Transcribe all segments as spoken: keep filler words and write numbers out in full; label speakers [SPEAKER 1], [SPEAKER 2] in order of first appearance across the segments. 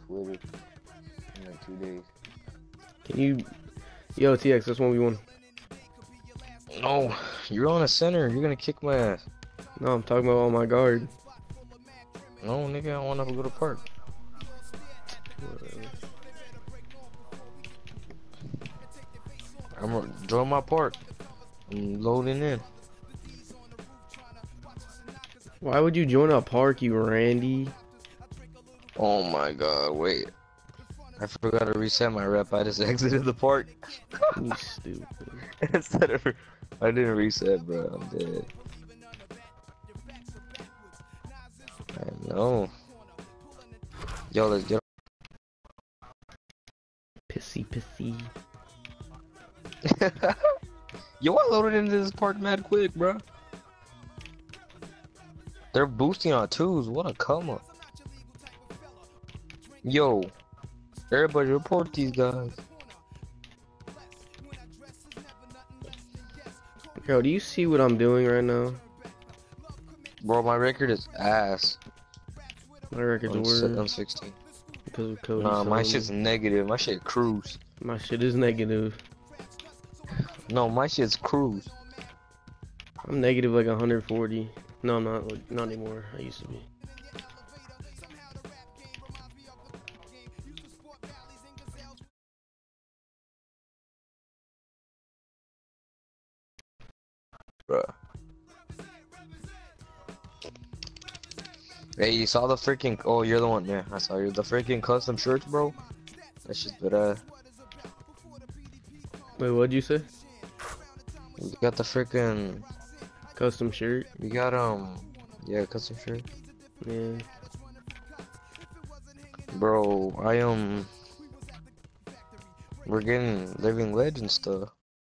[SPEAKER 1] with it in like two days.
[SPEAKER 2] Can you, yo T X? That's one v one.
[SPEAKER 1] No, you're on a center. You're gonna kick my ass.
[SPEAKER 2] No, I'm talking about on my guard.
[SPEAKER 1] No, nigga, I wanna go to park.
[SPEAKER 2] Whatever.
[SPEAKER 1] I'm gonna join my park. I'm loading in.
[SPEAKER 2] Why would you join a park, you Randy?
[SPEAKER 1] Oh my god, wait. I forgot to reset my rep. I just exited the park.
[SPEAKER 2] You stupid.
[SPEAKER 1] Instead of, I didn't reset, bro. I'm dead. I know. Yo, let's get.
[SPEAKER 2] Pissy, pissy.
[SPEAKER 1] Yo, I loaded into this park mad quick, bro. They're boosting on twos. What a come up. Yo, everybody report these guys.
[SPEAKER 2] Yo, do you see what I'm doing right now?
[SPEAKER 1] Bro, my record is ass.
[SPEAKER 2] My record's
[SPEAKER 1] I'm,
[SPEAKER 2] worse.
[SPEAKER 1] I'm sixteen.
[SPEAKER 2] Because of Cody.
[SPEAKER 1] Nah, my
[SPEAKER 2] Solomon.
[SPEAKER 1] shit's negative. My shit cruise.
[SPEAKER 2] My shit is negative.
[SPEAKER 1] No, my shit's cruise.
[SPEAKER 2] I'm negative like one hundred forty. No, I'm not. Like, not anymore. I used to be.
[SPEAKER 1] Bruh. Hey, you saw the freaking. Oh, you're the one. Yeah, I saw you. The freaking custom shirts, bro. That's just good. Uh,
[SPEAKER 2] Wait, what'd you say?
[SPEAKER 1] you got the freaking.
[SPEAKER 2] Custom shirt?
[SPEAKER 1] You got um. Yeah, custom shirt.
[SPEAKER 2] Yeah.
[SPEAKER 1] Bro, I um. We're getting living legend stuff.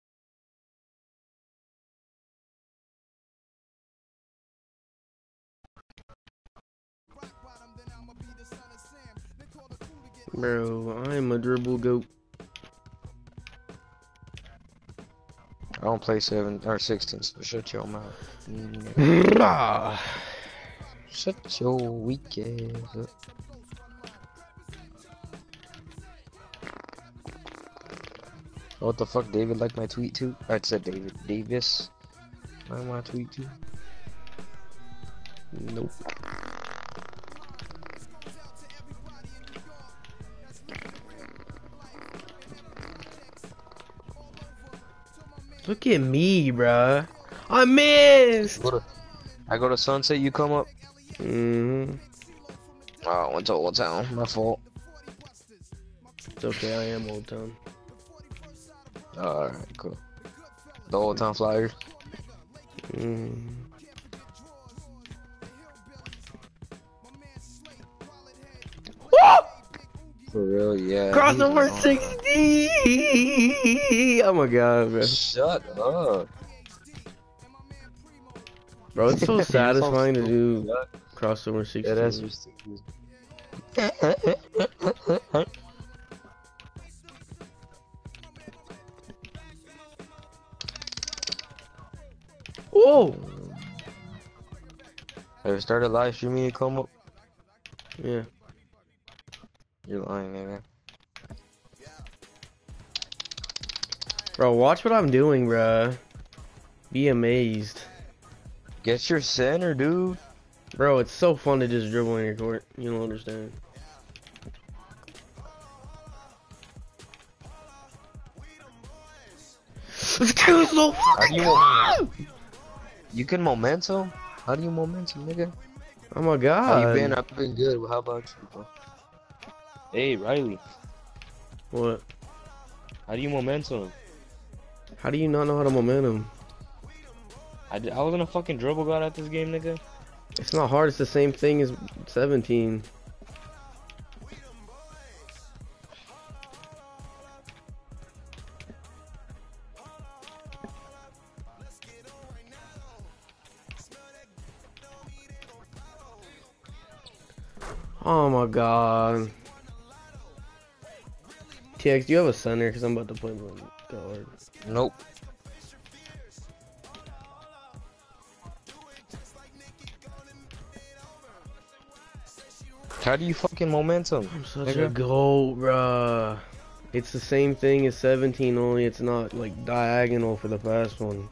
[SPEAKER 2] Bro, I'm a dribble goat.
[SPEAKER 1] I don't play seven or sixteen, so shut your mouth.
[SPEAKER 2] Ah.
[SPEAKER 1] Shut your weak ass up. What the fuck, David liked my tweet too? I said David Davis. Like my tweet too.
[SPEAKER 2] Nope. Look at me, bruh. I missed!
[SPEAKER 1] Go to, I go to Sunset, you come up.
[SPEAKER 2] Mm-hmm.
[SPEAKER 1] Oh, I went to Old Town. My fault.
[SPEAKER 2] It's okay, I am Old Town.
[SPEAKER 1] Alright, cool. The Old Town Flyers.
[SPEAKER 2] Mm.
[SPEAKER 1] For real, yeah.
[SPEAKER 2] Crossover sixty! Oh my god, bro.
[SPEAKER 1] Shut up.
[SPEAKER 2] Bro, it's so
[SPEAKER 1] You're so
[SPEAKER 2] satisfying to do
[SPEAKER 1] stupid.
[SPEAKER 2] crossover sixty.
[SPEAKER 1] Yeah, that's just
[SPEAKER 2] Whoa!
[SPEAKER 1] Have you started live streaming and come up?
[SPEAKER 2] Yeah.
[SPEAKER 1] You're lying, man.
[SPEAKER 2] Bro, watch what I'm doing, bruh. Be amazed.
[SPEAKER 1] Get your center, dude.
[SPEAKER 2] Bro, it's so fun to just dribble in your court. You don't understand. It's too slow.
[SPEAKER 1] How do you mo- You can momentum? How do you momentum, nigga?
[SPEAKER 2] Oh my
[SPEAKER 1] How
[SPEAKER 2] god.
[SPEAKER 1] you been? I've been good. How about you, bro? Hey, Riley.
[SPEAKER 2] What?
[SPEAKER 1] How do you momentum?
[SPEAKER 2] How do you not know how to momentum?
[SPEAKER 1] I, did, I was in a fucking dribble god at this game, nigga.
[SPEAKER 2] It's not hard. It's the same thing as seventeen. Oh my god. T X, do you have a center? Because I'm about to play my guard.
[SPEAKER 1] Nope. How do you fucking momentum?
[SPEAKER 2] I'm such
[SPEAKER 1] nigga?
[SPEAKER 2] a goat, bruh. It's the same thing as seventeen, only it's not like diagonal for the fast one.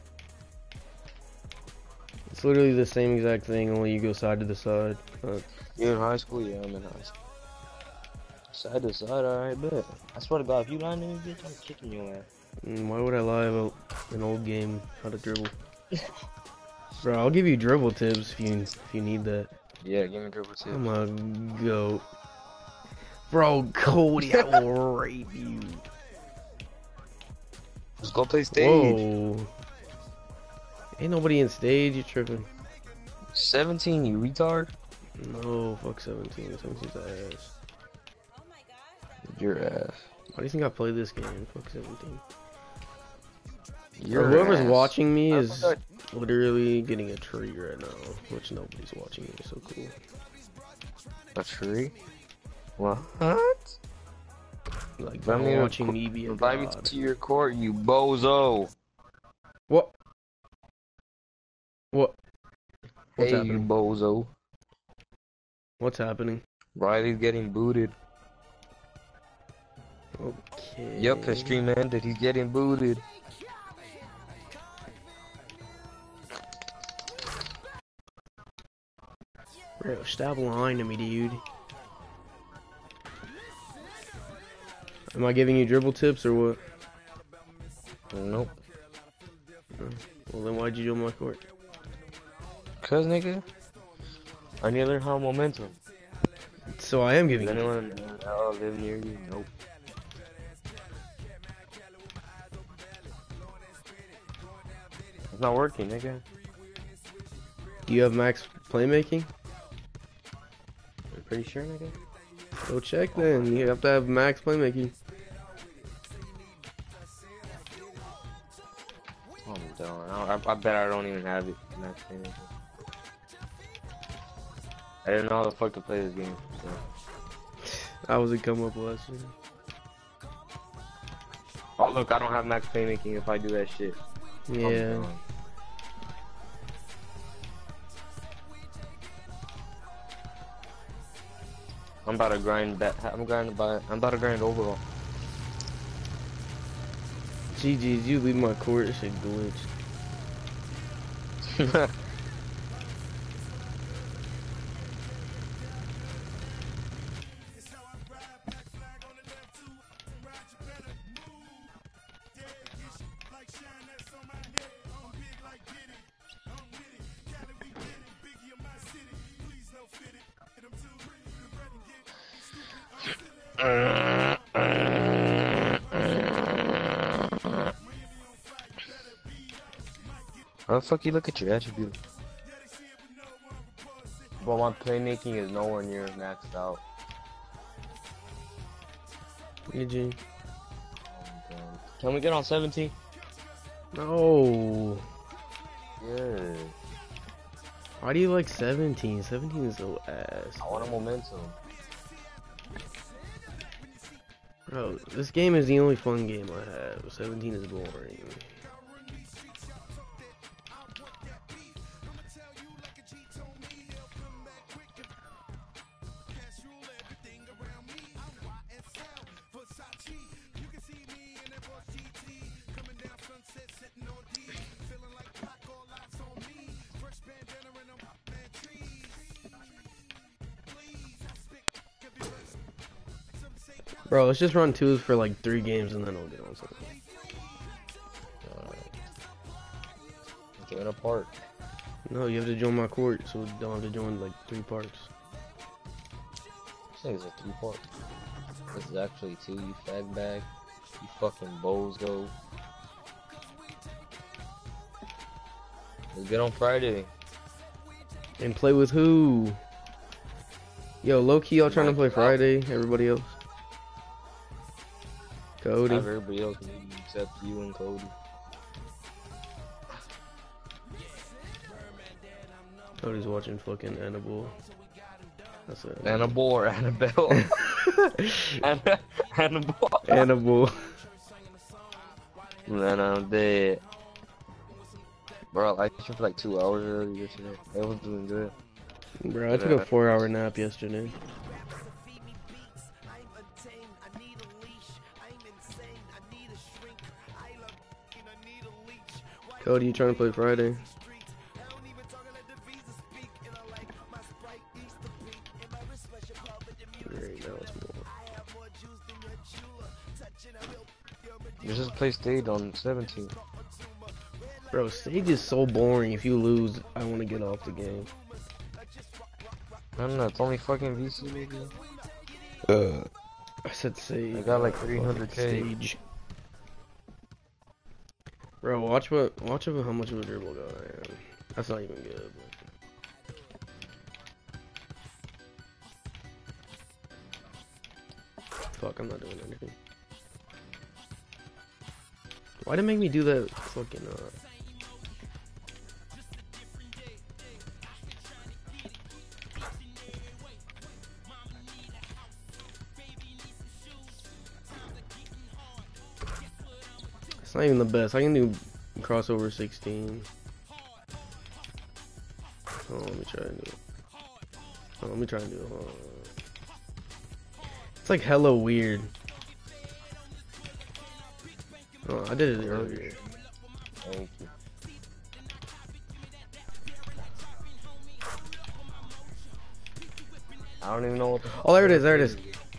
[SPEAKER 2] It's literally the same exact thing, only you go side to the side. Uh,
[SPEAKER 1] You're in high school? Yeah, I'm in high school. Side to side, alright, bet. I swear to God, if you lying to me, bitch, I'm kicking your ass.
[SPEAKER 2] mm, why would I lie about an old game, how to dribble? Bro, I'll give you dribble tips if you if you need that.
[SPEAKER 1] Yeah, give me dribble tips.
[SPEAKER 2] I'm a goat. Bro, Cody, I will rape you.
[SPEAKER 1] Let's go play stage.
[SPEAKER 2] Whoa. Ain't nobody in stage, you tripping.
[SPEAKER 1] seventeen, you retard.
[SPEAKER 2] No, fuck seventeen. seventeen's ass.
[SPEAKER 1] Your ass.
[SPEAKER 2] Why do you think I play this game? Fuck seventeen.
[SPEAKER 1] Your
[SPEAKER 2] Bro, whoever's
[SPEAKER 1] ass.
[SPEAKER 2] watching me
[SPEAKER 1] I
[SPEAKER 2] is
[SPEAKER 1] forgot-
[SPEAKER 2] literally getting a tree right now, which nobody's watching me. So cool.
[SPEAKER 1] A tree? What?
[SPEAKER 2] Like,
[SPEAKER 1] Invite
[SPEAKER 2] bro,
[SPEAKER 1] me to-
[SPEAKER 2] watching me be a
[SPEAKER 1] Invite me
[SPEAKER 2] god.
[SPEAKER 1] to your court, you bozo.
[SPEAKER 2] What? What? What's
[SPEAKER 1] hey,
[SPEAKER 2] happening?
[SPEAKER 1] you bozo.
[SPEAKER 2] What's happening?
[SPEAKER 1] Riley's getting booted.
[SPEAKER 2] Okay.
[SPEAKER 1] Yep, his stream ended. He's getting booted.
[SPEAKER 2] Bro, stop lying to me, dude. Am I giving you dribble tips or what?
[SPEAKER 1] Nope.
[SPEAKER 2] Well, then why'd you join my court?
[SPEAKER 1] Cause nigga, I need to learn how momentum.
[SPEAKER 2] So I am
[SPEAKER 1] Does
[SPEAKER 2] giving you.
[SPEAKER 1] anyone uh, live near you? Nope. It's not working, nigga.
[SPEAKER 2] Do you have max playmaking?
[SPEAKER 1] I'm pretty sure, nigga.
[SPEAKER 2] Go check then. You have to have max playmaking.
[SPEAKER 1] I'm done. I, I bet I don't even have it. Max playmaking. I didn't know how the fuck to play this game. So.
[SPEAKER 2] I was a come up lesson.
[SPEAKER 1] Oh look, I don't have max playmaking if I do that shit. I'm
[SPEAKER 2] Yeah.
[SPEAKER 1] done. I'm about to grind that. I'm grinding by. I'm about to grind overall.
[SPEAKER 2] G G's, you leave my court. This shit glitched.
[SPEAKER 1] How the fuck you look at your attribute? But my playmaking is nowhere near maxed out.
[SPEAKER 2] G G.
[SPEAKER 1] Can we get on seventeen?
[SPEAKER 2] No.
[SPEAKER 1] Yeah.
[SPEAKER 2] Why do you like seventeen? seventeen is so ass.
[SPEAKER 1] I want a momentum.
[SPEAKER 2] Bro, this game is the only fun game I have. seventeen is boring. Bro, let's just run twos for like three games and then I'll get on something.
[SPEAKER 1] Alright. Join a park.
[SPEAKER 2] No, you have to join my court, so you don't have to join like three parks.
[SPEAKER 1] This thing's a three part. This is actually two, you fag bag. You fucking bozo. Let's get on Friday.
[SPEAKER 2] And play with who? Yo, low key, y'all trying to play Friday. Everybody else. Cody.
[SPEAKER 1] Have everybody else except you and Cody.
[SPEAKER 2] Cody's watching fucking Annabelle. That's it.
[SPEAKER 1] Annabelle or Annabelle? Anna Annabelle.
[SPEAKER 2] Annabelle.
[SPEAKER 1] Man, I'm dead. Bro, I streamed for like two hours earlier today. It was doing good.
[SPEAKER 2] Bro, I took a four hour nap yesterday. Cody, you trying to play Friday? Great, now it's more.
[SPEAKER 1] This is play stage on seventeen.
[SPEAKER 2] Bro, stage is so boring. If you lose, I want to get off the game.
[SPEAKER 1] I don't know, it's only fucking V C maybe.
[SPEAKER 2] Uh, I said sage.
[SPEAKER 1] I got like three hundred K.
[SPEAKER 2] Stage. Bro, watch what, watch how much of a dribble guy I am. That's not even good. But... Fuck, I'm not doing anything. Why'd it make me do that fucking, uh... It's not even the best. I can do crossover sixteen. Oh, let me try and do it. Oh, let me try and do it. Oh. It's like hella weird. Oh, I did it earlier.
[SPEAKER 1] Thank you. I don't even know what the
[SPEAKER 2] Oh, there it is. There it is.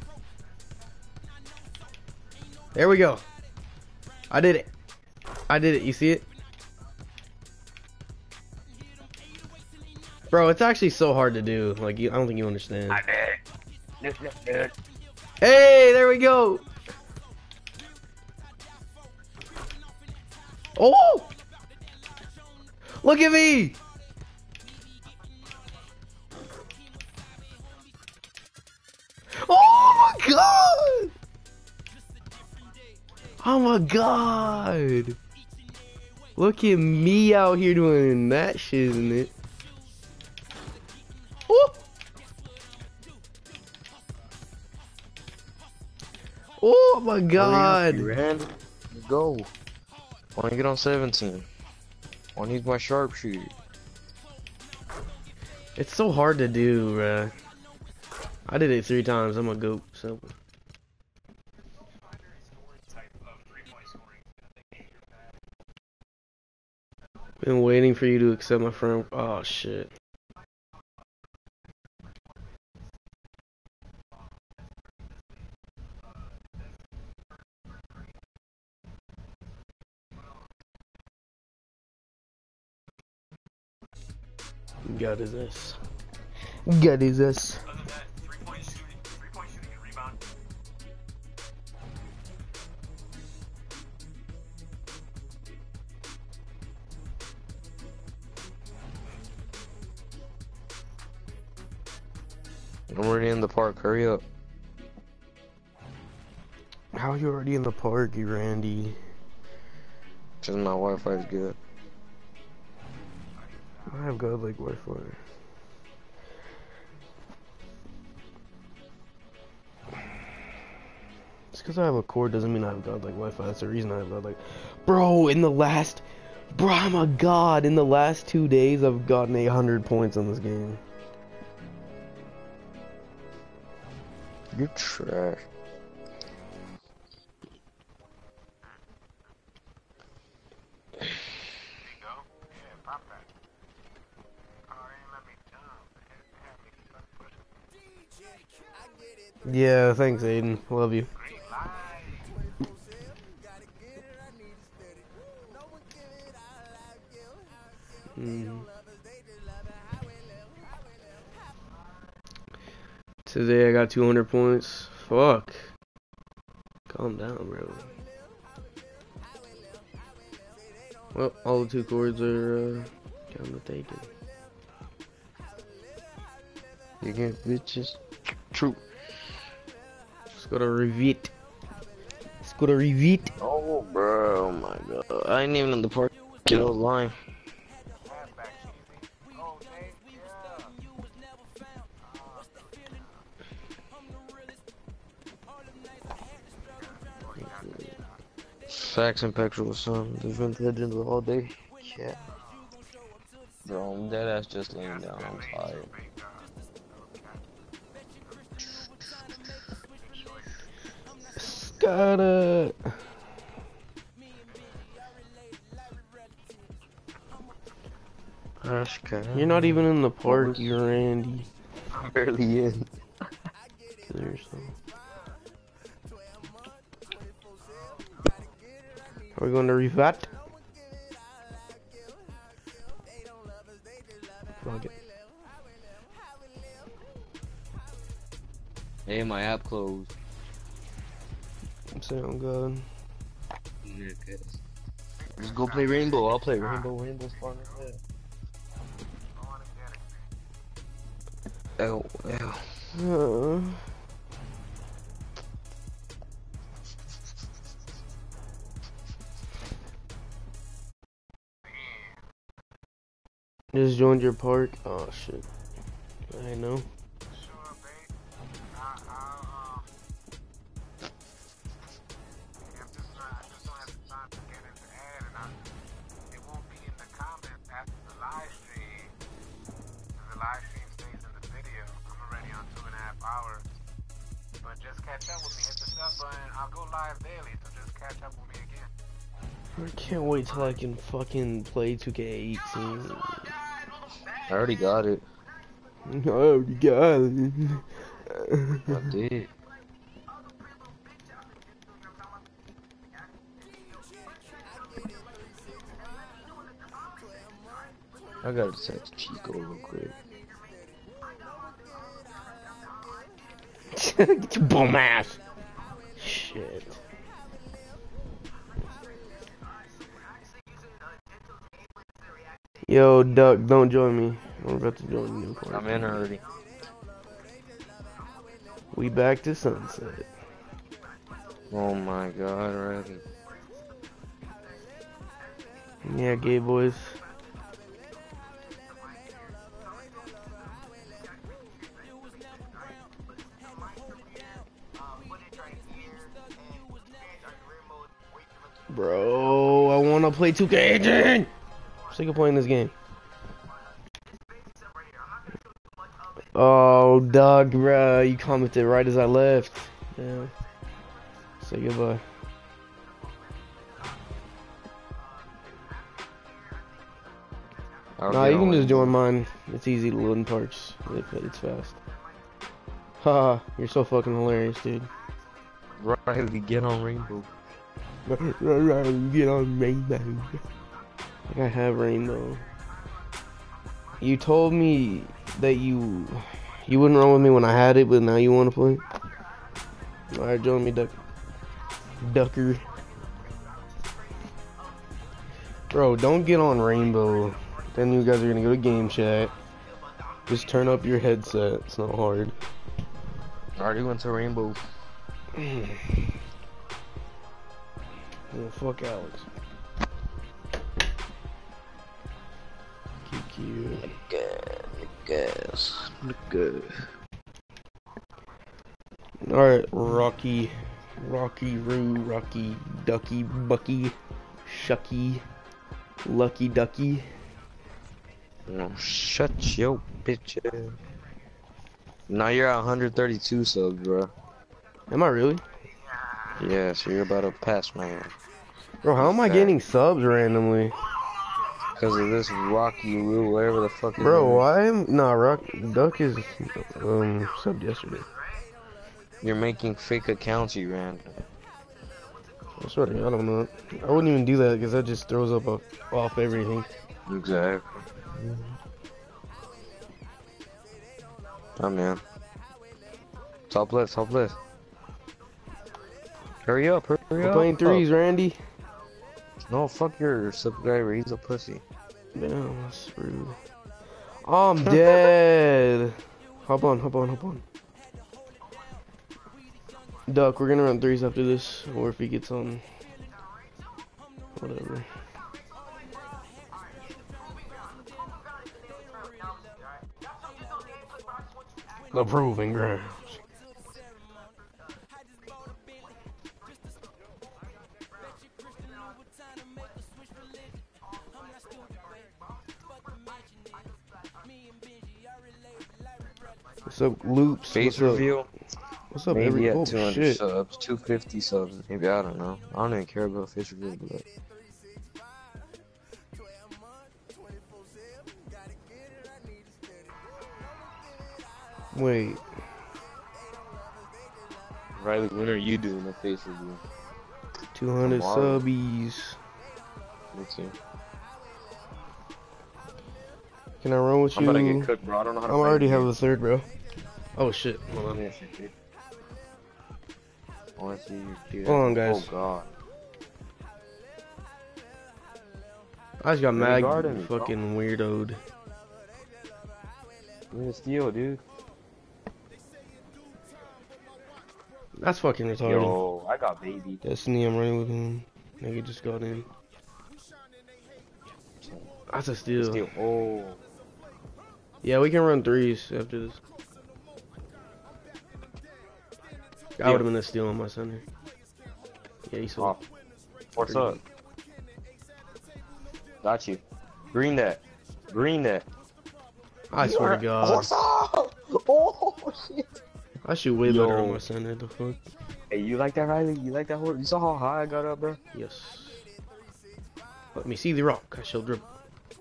[SPEAKER 2] There we go. I did it. I did it. You see it? Bro, it's actually so hard to do. Like, you, I don't think you understand.
[SPEAKER 1] I did it.
[SPEAKER 2] Hey, there we go. Oh! Look at me! Oh my god! Oh my god! Look at me out here doing that shit, isn't it? Oh! Oh my god!
[SPEAKER 1] Let's go. I want to get on seventeen. I want to use my sharpshooter.
[SPEAKER 2] It's so hard to do, bruh. I did it three times. I'm a goat, so. Been waiting for you to accept my friend. Oh shit. God is this. God is this.
[SPEAKER 1] I'm already in the park, hurry up.
[SPEAKER 2] How are you already in the park, you Randy?
[SPEAKER 1] Cause my Wi-Fi is good.
[SPEAKER 2] I have godlike Wi-Fi. Just because I have a cord doesn't mean I have godlike Wi-Fi. That's the reason I have godlike. Bro, in the last... Bro, I'm a god. In the last two days, I've gotten eight hundred points on this game.
[SPEAKER 1] You're trash.
[SPEAKER 2] Yeah, thanks, Aiden. Love you. Mm. Today I got two hundred points. Fuck. Calm down, bro. Well, all the two chords are uh, kind of taken.
[SPEAKER 1] You get bitches. True.
[SPEAKER 2] Let's go to Revit. Let's go to Revit.
[SPEAKER 1] Oh, bro. Oh my god. I ain't even in the park. Get out of line. Facts and Petrol son. There's been legends all day. Yeah. Bro, I'm dead ass just laying down. I'm tired.
[SPEAKER 2] Got it. You're not even in the park, you Randy.
[SPEAKER 1] I'm barely in.
[SPEAKER 2] Seriously. Are we going to revat? Fuck it.
[SPEAKER 1] Hey, my app closed.
[SPEAKER 2] Sound good.
[SPEAKER 1] Yeah, good. Just go play Rainbow. I'll play Rainbow. Rainbow's fun as hell. Oh, oh.
[SPEAKER 2] Uh, just joined your park. Oh shit. I know. I can't wait till I can fucking play two K eighteen.
[SPEAKER 1] I already got it.
[SPEAKER 2] I already got it.
[SPEAKER 1] I did. I gotta text Chico real quick.
[SPEAKER 2] Get your bum ass. Shit. Yo, Duck, don't join me. I'm about to join you.
[SPEAKER 1] I'm in already.
[SPEAKER 2] We back to sunset.
[SPEAKER 1] Oh my god, already.
[SPEAKER 2] Yeah, gay boys. Bro, I wanna play two K eighteen! I'm sick of playing this game. Oh, Doug, bruh, you commented right as I left. Yeah. Say goodbye.
[SPEAKER 1] I'll
[SPEAKER 2] Nah,
[SPEAKER 1] get
[SPEAKER 2] you can
[SPEAKER 1] on
[SPEAKER 2] just
[SPEAKER 1] it.
[SPEAKER 2] join mine. It's easy to load in parks. It, it's fast. Haha, you're so fucking hilarious, dude.
[SPEAKER 1] Riley, get on Rainbow.
[SPEAKER 2] Get on Rainbow. Like I have Rainbow. You told me that you you wouldn't run with me when I had it, but now you want to play. All right, join me, Duck. Ducker. Bro, don't get on Rainbow. Then you guys are gonna go to game chat. Just turn up your headset. It's not hard.
[SPEAKER 1] I already went to Rainbow.
[SPEAKER 2] Oh, fuck Alex. Kiki.
[SPEAKER 1] Guess. Good.
[SPEAKER 2] Alright, Rocky. Rocky Roo, Rocky Ducky, Bucky, Shucky, Lucky Ducky.
[SPEAKER 1] No, shut your bitch ass. Now you're at one hundred thirty-two subs, bro.
[SPEAKER 2] Am I really?
[SPEAKER 1] Yeah, so you're about to pass my man.
[SPEAKER 2] Bro, how am I getting subs randomly?
[SPEAKER 1] Because of this Rocky Roo, whatever the fuck is
[SPEAKER 2] Bro,
[SPEAKER 1] it.
[SPEAKER 2] why am nah Rock Duck is um subbed yesterday.
[SPEAKER 1] You're making fake accounts, you ran.
[SPEAKER 2] I swear to God, I don't know. I wouldn't even do that because that just throws up off, off everything.
[SPEAKER 1] Exactly. Oh man. Top left, top left. Hurry up, hurry
[SPEAKER 2] We're
[SPEAKER 1] up.
[SPEAKER 2] playing threes, Randy.
[SPEAKER 1] No, fuck your subscriber, he's a pussy.
[SPEAKER 2] Damn, that's rude. I'm dead. Hop on, hop on, hop on. Duck, we're gonna run threes after this, or if he gets on. Whatever. The proving grounds. What's up, Loops?
[SPEAKER 1] Face
[SPEAKER 2] What's up?
[SPEAKER 1] reveal.
[SPEAKER 2] What's up,
[SPEAKER 1] Maybe
[SPEAKER 2] every?
[SPEAKER 1] at
[SPEAKER 2] Oh
[SPEAKER 1] two hundred
[SPEAKER 2] shit!
[SPEAKER 1] subs, two fifty subs. Maybe, I don't know. I don't even care about official group, but
[SPEAKER 2] Wait,
[SPEAKER 1] Riley, when are you doing a face review?
[SPEAKER 2] two hundred
[SPEAKER 1] Tomorrow.
[SPEAKER 2] subbies.
[SPEAKER 1] Me too.
[SPEAKER 2] Can I run with
[SPEAKER 1] I'm
[SPEAKER 2] you?
[SPEAKER 1] about to get cooked, bro. I don't know how to
[SPEAKER 2] I
[SPEAKER 1] play
[SPEAKER 2] already
[SPEAKER 1] the
[SPEAKER 2] have
[SPEAKER 1] game.
[SPEAKER 2] a third, bro. Oh shit! Hold on.
[SPEAKER 1] Yeah, shit, dude. I wanna see you do that.
[SPEAKER 2] Hold on, guys.
[SPEAKER 1] Oh god.
[SPEAKER 2] I just got
[SPEAKER 1] Where you
[SPEAKER 2] mag
[SPEAKER 1] guarding me, bro?
[SPEAKER 2] fucking weirdoed.
[SPEAKER 1] Give me the steal, dude.
[SPEAKER 2] That's fucking retarded.
[SPEAKER 1] Yo, I got baby.
[SPEAKER 2] Destiny, I'm running with him. Nigga just got in. That's a steal.
[SPEAKER 1] Steal. Oh.
[SPEAKER 2] Yeah, we can run threes after this. I would have been a steal on my center. Yeah, he saw.
[SPEAKER 1] Oh. What's up? Got you. Green that. Green that.
[SPEAKER 2] I swear to God.
[SPEAKER 1] What's up? Oh shit.
[SPEAKER 2] I shoot way
[SPEAKER 1] Yo.
[SPEAKER 2] better on my center. The fuck?
[SPEAKER 1] Hey, you like that, Riley? You like that horse? You saw how high I got up, bro?
[SPEAKER 2] Yes. Let me see the rock. I shall dribble.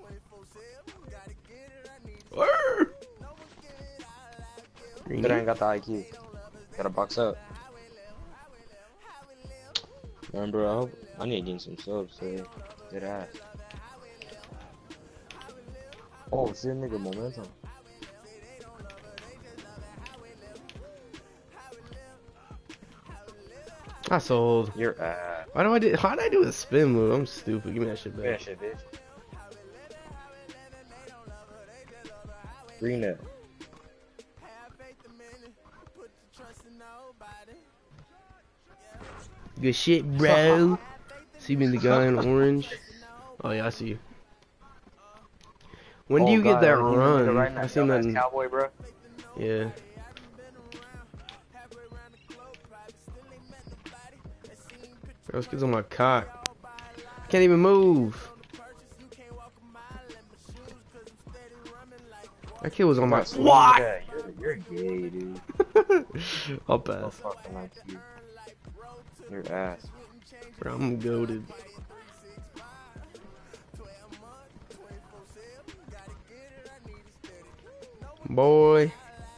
[SPEAKER 2] Green.
[SPEAKER 1] But I ain't got the I Q. Gotta box up. Man, bro, I, hope, I need to get some subs today. Dead ass. Oh, shit, nigga, momentum.
[SPEAKER 2] I sold.
[SPEAKER 1] You're ass.
[SPEAKER 2] Why do I do? How did I do a spin move? I'm stupid. Give me that shit back.
[SPEAKER 1] Yeah, shit, bitch. Green that.
[SPEAKER 2] Good shit, bro. See me, the guy in orange. Oh yeah, I see you. When do
[SPEAKER 1] Oh,
[SPEAKER 2] you get
[SPEAKER 1] God,
[SPEAKER 2] that
[SPEAKER 1] I was
[SPEAKER 2] run?
[SPEAKER 1] right now,
[SPEAKER 2] I seen that.
[SPEAKER 1] dumbass
[SPEAKER 2] In,
[SPEAKER 1] cowboy, bro.
[SPEAKER 2] yeah. Bro, this kid's on my cock. Can't even move. That kid was on my. What?
[SPEAKER 1] Yeah, you're, you're gay, dude.
[SPEAKER 2] I'll
[SPEAKER 1] I
[SPEAKER 2] pass.
[SPEAKER 1] fucking like you. Your ass.
[SPEAKER 2] Bro, I'm goated. Boy.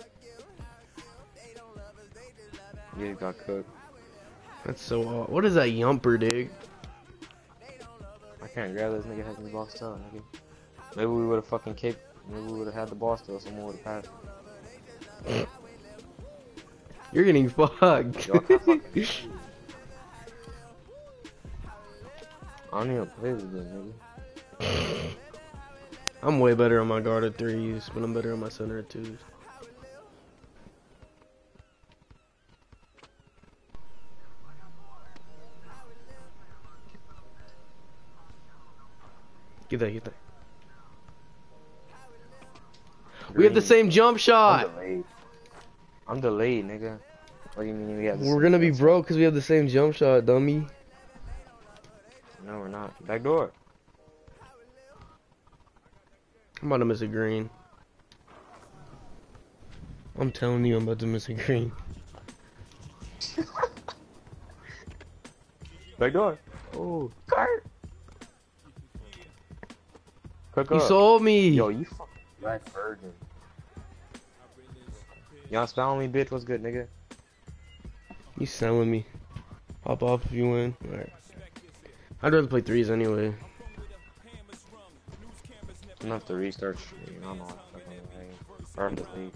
[SPEAKER 1] Yeah, you got cooked.
[SPEAKER 2] That's so odd. What is that yumper, dude?
[SPEAKER 1] I can't grab this nigga has me boxed out, nigga. Maybe we would have fucking kicked. Maybe we would have had the ball still. Someone would have passed.
[SPEAKER 2] You're getting fucked.
[SPEAKER 1] Yo, I can't fucking I don't even play this game, nigga.
[SPEAKER 2] I'm way better on my guard at threes, but I'm better on my center at twos. Get that, get that. We have the
[SPEAKER 1] Green.
[SPEAKER 2] same jump
[SPEAKER 1] I'm
[SPEAKER 2] shot.
[SPEAKER 1] delayed. I'm delayed, nigga. What do you mean we have the
[SPEAKER 2] We're
[SPEAKER 1] same
[SPEAKER 2] gonna be
[SPEAKER 1] jump
[SPEAKER 2] broke because we have the same jump shot, dummy.
[SPEAKER 1] shot? No, we're not. Back door.
[SPEAKER 2] I'm about to miss a green. I'm telling you, I'm about to miss a green.
[SPEAKER 1] Back door. Oh, cart. Cook
[SPEAKER 2] You
[SPEAKER 1] up.
[SPEAKER 2] sold me.
[SPEAKER 1] Yo, you fucking black virgin. Y'all spelling me, bitch. What's good, nigga?
[SPEAKER 2] You selling me. Hop off if you win. Alright. I'd rather play threes anyway.
[SPEAKER 1] I'm gonna have to restart streaming. I don't know what fucking way. Start the league.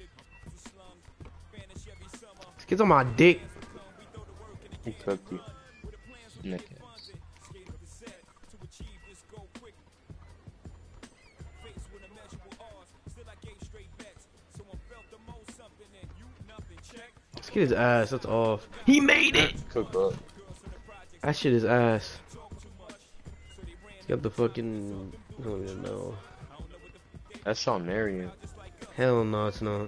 [SPEAKER 2] This kid's on my dick.
[SPEAKER 1] He cooked you. Nick.
[SPEAKER 2] This kid is ass. That's off. He made it.
[SPEAKER 1] Cook up.
[SPEAKER 2] That shit is ass. He's got the fucking. I don't even know.
[SPEAKER 1] That's Sean Marion.
[SPEAKER 2] Hell no, it's not.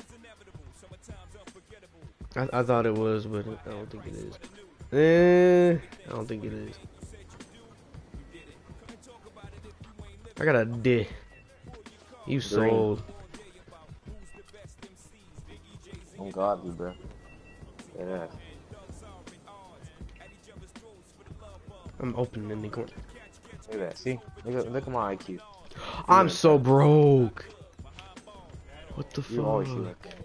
[SPEAKER 2] I, I thought it was, but I don't think it is. Eh, I don't think it is. I got a D. You sold.
[SPEAKER 1] Oh God, you bro. Yeah.
[SPEAKER 2] I'm opening in the corner.
[SPEAKER 1] Look at that. See? Look at, look at my I Q.
[SPEAKER 2] I'm so broke. What the
[SPEAKER 1] You always shoot
[SPEAKER 2] fuck?
[SPEAKER 1] like that.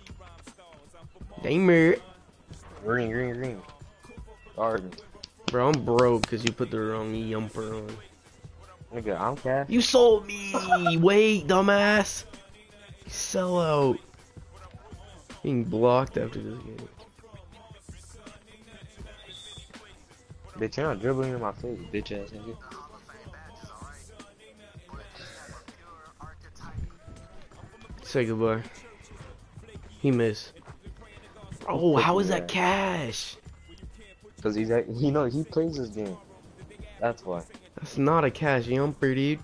[SPEAKER 2] Damer.
[SPEAKER 1] Green, green, green. Garden.
[SPEAKER 2] Bro, I'm broke because you put the wrong yumper on.
[SPEAKER 1] Nigga, I'm cash.
[SPEAKER 2] You sold me! Wait, dumbass! Sell out. Being blocked after this game.
[SPEAKER 1] Bitch, you're not dribbling in my face, bitch ass nigga.
[SPEAKER 2] Say goodbye. He missed. Oh, how is that cash?
[SPEAKER 1] Cause he's at, he know he plays this game. That's why.
[SPEAKER 2] That's not a cash yumper, dude.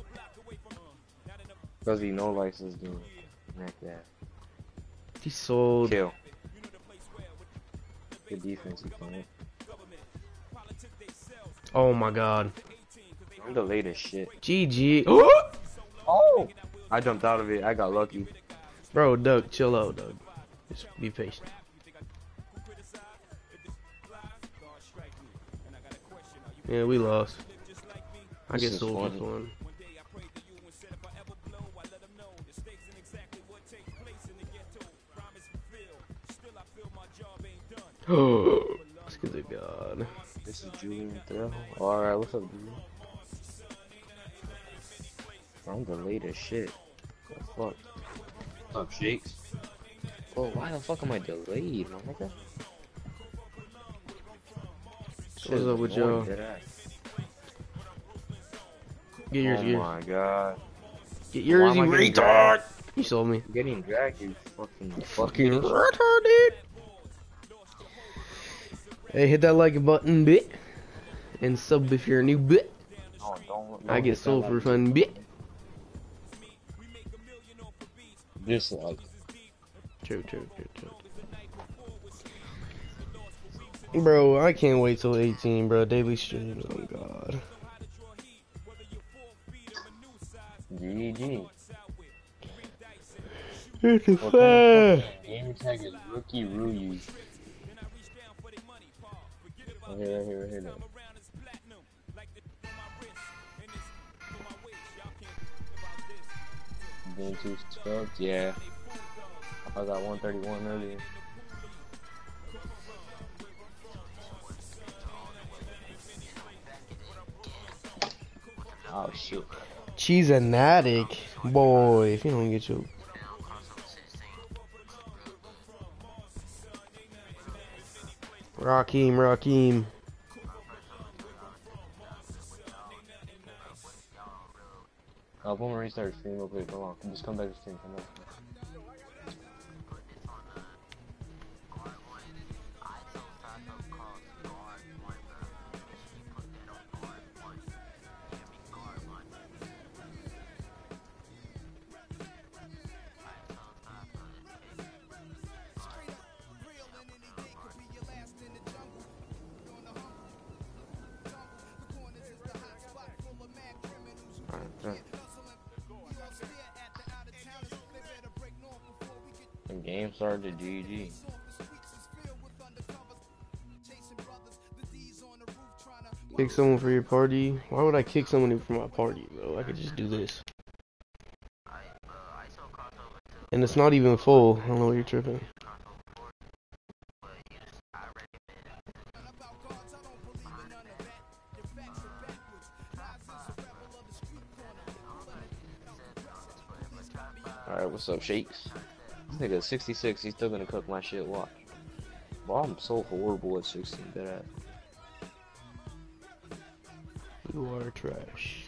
[SPEAKER 1] Cause he know likes this game. Like that.
[SPEAKER 2] He sold.
[SPEAKER 1] Kill. Good defense, he playing.
[SPEAKER 2] Oh my god.
[SPEAKER 1] I'm the latest shit.
[SPEAKER 2] G G.
[SPEAKER 1] Oh! I jumped out of it. I got lucky.
[SPEAKER 2] Bro, Doug, chill out, Doug. Just be patient. Yeah, we lost. I get sold for fun. Let's get the god.
[SPEAKER 1] This is Julian Thrill. Alright, what's up, dude? I'm the latest shit. What the fuck? What's up, Shakes? Oh, why the fuck am I delayed, my nigga?
[SPEAKER 2] What's up with y'all? Get yours,
[SPEAKER 1] oh
[SPEAKER 2] get yours.
[SPEAKER 1] my god.
[SPEAKER 2] Get yours, you retard! You sold me.
[SPEAKER 1] I'm getting dragged, you fucking
[SPEAKER 2] fucking retard, dude. Hey, hit that like button, bit. And sub if you're a new bit.
[SPEAKER 1] Oh, don't, don't
[SPEAKER 2] I get sold for fun, bit.
[SPEAKER 1] Just like.
[SPEAKER 2] True, true, true, true. Bro, I can't wait till eighteen, bro. Daily stream, oh god.
[SPEAKER 1] G G.
[SPEAKER 2] It's a fair.
[SPEAKER 1] Game tag is Rookie Ruyu. Right here, right here, right here. Though. Game two scrubs? Yeah. I got one thirty-one earlier. Oh shoot.
[SPEAKER 2] Cheese anatic. Boy, if you don't get your Rakim, Rakim.
[SPEAKER 1] Uh, when we restart stream real quick, come on. Just come back to stream, come back. Game started, G G.
[SPEAKER 2] Kick someone for your party? Why would I kick someone for my party, bro? I could just do this. And it's not even full. I don't know what you're tripping.
[SPEAKER 1] Alright, what's up, Shakes? This nigga sixty-six, he's still gonna cook my shit, watch. Bro, I'm so horrible at sixteen, deadass.
[SPEAKER 2] You are trash.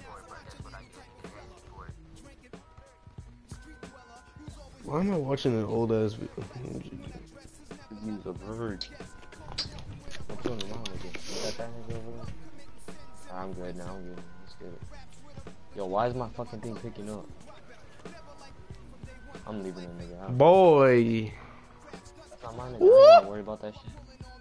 [SPEAKER 2] Why am I watching an old ass video?
[SPEAKER 1] He's a bird. What's going on again? You got that nigga over there? I'm good now, I'm good. Let's get it. Yo, why is my fucking thing picking up? I'm leaving that nigga out.
[SPEAKER 2] Boy!
[SPEAKER 1] That's not my nigga. I ain't worry about that shit.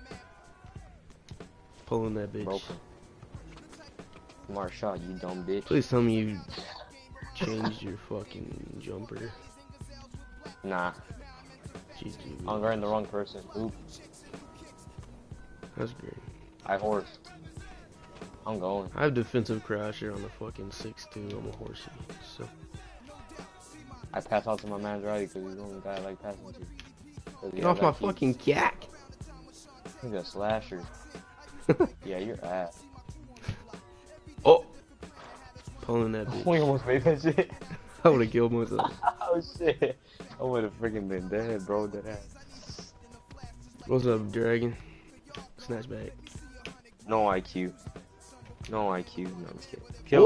[SPEAKER 2] Pulling that bitch.
[SPEAKER 1] Broken. Smart shot, you dumb bitch.
[SPEAKER 2] Please tell me you changed your fucking jumper.
[SPEAKER 1] Nah.
[SPEAKER 2] Jeez,
[SPEAKER 1] I'm guarding the wrong person. Oop.
[SPEAKER 2] that's great.
[SPEAKER 1] I horse. I'm going.
[SPEAKER 2] I have defensive crasher on the fucking six two. I'm a horsey. So
[SPEAKER 1] I pass out to my man Riley because he's the only guy I like passing to.
[SPEAKER 2] get off my fucking yak.
[SPEAKER 1] He's a slasher. Yeah, you're ass.
[SPEAKER 2] Oh, pulling that bitch.
[SPEAKER 1] We almost made that shit.
[SPEAKER 2] I would have killed myself.
[SPEAKER 1] Oh shit. I would have freaking been dead, bro. That ass.
[SPEAKER 2] What's up, Dragon? Snatch back.
[SPEAKER 1] No I Q. No I Q. No, I'm just kidding. Kill.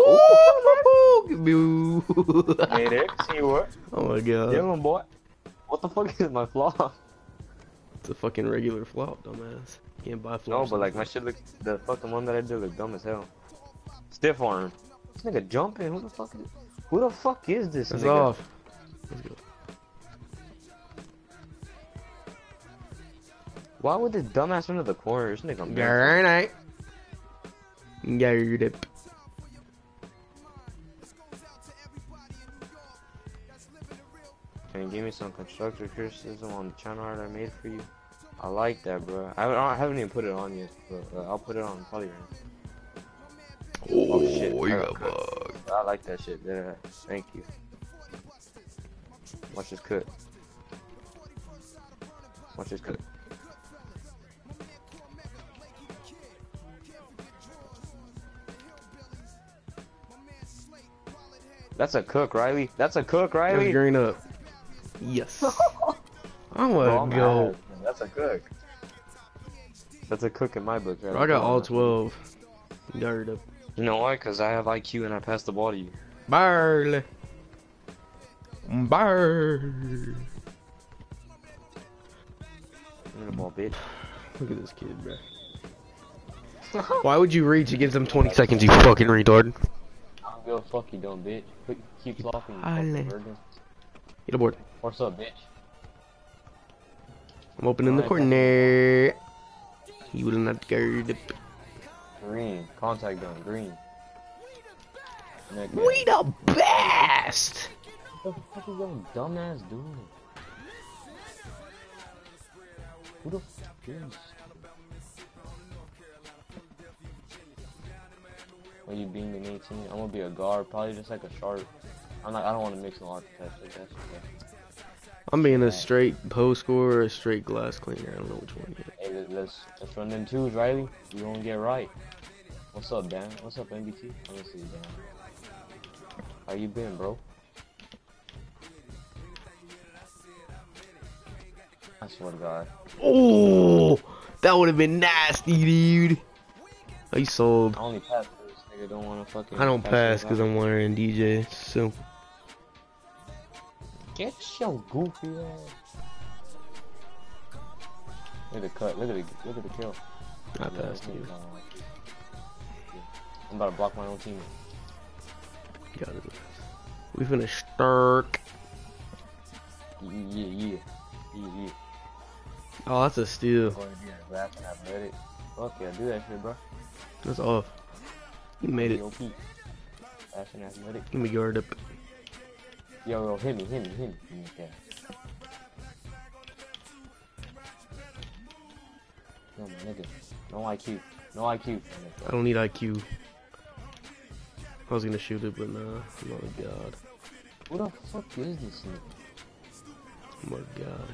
[SPEAKER 2] Ooh,
[SPEAKER 1] Hey there, see what?
[SPEAKER 2] oh my god.
[SPEAKER 1] Yeah, my boy. What the fuck is my flaw?
[SPEAKER 2] It's a fucking regular flop, dumbass. You can't buy flops.
[SPEAKER 1] No, but like my shit look, the fucking one that I did look dumb as hell. Stiff arm. This nigga jumping. Who the fuck is? Who the fuck is this
[SPEAKER 2] It's
[SPEAKER 1] nigga?
[SPEAKER 2] off. Let's go.
[SPEAKER 1] Why would this dumbass run to the corner? This nigga. I'm
[SPEAKER 2] Good night. Guard it.
[SPEAKER 1] Can you give me some constructive criticism on the channel art I made for you? I like that, bro. I haven't, I haven't even put it on yet, but uh, I'll put it on probably right now.
[SPEAKER 2] Oh,
[SPEAKER 1] Oh, shit.
[SPEAKER 2] you
[SPEAKER 1] I
[SPEAKER 2] got
[SPEAKER 1] got
[SPEAKER 2] bug.
[SPEAKER 1] I like that shit. Yeah, thank you. Watch this cut. Watch this cut. That's a cook, Riley. That's a cook,
[SPEAKER 2] Let's
[SPEAKER 1] Riley.
[SPEAKER 2] green up. Yes. I'm
[SPEAKER 1] Bro,
[SPEAKER 2] gonna
[SPEAKER 1] I'm
[SPEAKER 2] go.
[SPEAKER 1] ass. That's a cook. That's a cook in my book. Right?
[SPEAKER 2] Bro, I got all twelve. Guard up.
[SPEAKER 1] You know why? Because I have I Q and I pass the ball to you.
[SPEAKER 2] Barley. Barley.
[SPEAKER 1] Give me the ball, bitch.
[SPEAKER 2] Look at this kid, bro. Why would you reach against them twenty seconds, you fucking retard?
[SPEAKER 1] I don't give a fuck, you dumb bitch. Quick, keep flopping, you
[SPEAKER 2] Barley.
[SPEAKER 1] fucking virgin.
[SPEAKER 2] Get aboard.
[SPEAKER 1] What's up, bitch?
[SPEAKER 2] I'm opening the
[SPEAKER 1] Alright,
[SPEAKER 2] corner. You will not guard up.
[SPEAKER 1] Green. Contact done. Green. Neck
[SPEAKER 2] We the best!
[SPEAKER 1] What the fuck is that dumbass doing? Who the fuck is? Are you being an eighteen? I'm gonna be a guard, probably just like a sharp. I'm not. I don't want to mix no architects like that. So.
[SPEAKER 2] I'm being a straight post scorer or a straight glass cleaner. I don't know which one yet.
[SPEAKER 1] Hey, let's let's run them twos, Riley. We gonna get right. What's up, Dan? What's up, M B T? Let me see, Dan. How you been, bro? I swear to God.
[SPEAKER 2] Oh, that would have been nasty, dude. Oh, you sold.
[SPEAKER 1] I only pass this nigga. Don't want to fucking.
[SPEAKER 2] I don't pass
[SPEAKER 1] this
[SPEAKER 2] because
[SPEAKER 1] out.
[SPEAKER 2] I'm wearing D J. So
[SPEAKER 1] Get your goofy ass. Look at the cut. Look at the look at the kill.
[SPEAKER 2] I
[SPEAKER 1] Yeah,
[SPEAKER 2] passed
[SPEAKER 1] this
[SPEAKER 2] you.
[SPEAKER 1] nigga's not on. Yeah. I'm about to block my own team.
[SPEAKER 2] Got it. We finna start.
[SPEAKER 1] Yeah, yeah, yeah, yeah, yeah.
[SPEAKER 2] Oh, that's a steal.
[SPEAKER 1] Going to be a fast and athletic. Fuck yeah, do that shit, bro.
[SPEAKER 2] That's off. You made it.
[SPEAKER 1] Yo, Pete. Fast and athletic.
[SPEAKER 2] Let me guard up.
[SPEAKER 1] Yo, yo, hit me, hit me, hit me. Hit me, okay. No, my nigga. No I Q. No I Q.
[SPEAKER 2] I don't need I Q. I was gonna shoot it, but nah. Oh my god.
[SPEAKER 1] Who the fuck is this nigga?
[SPEAKER 2] Oh my god.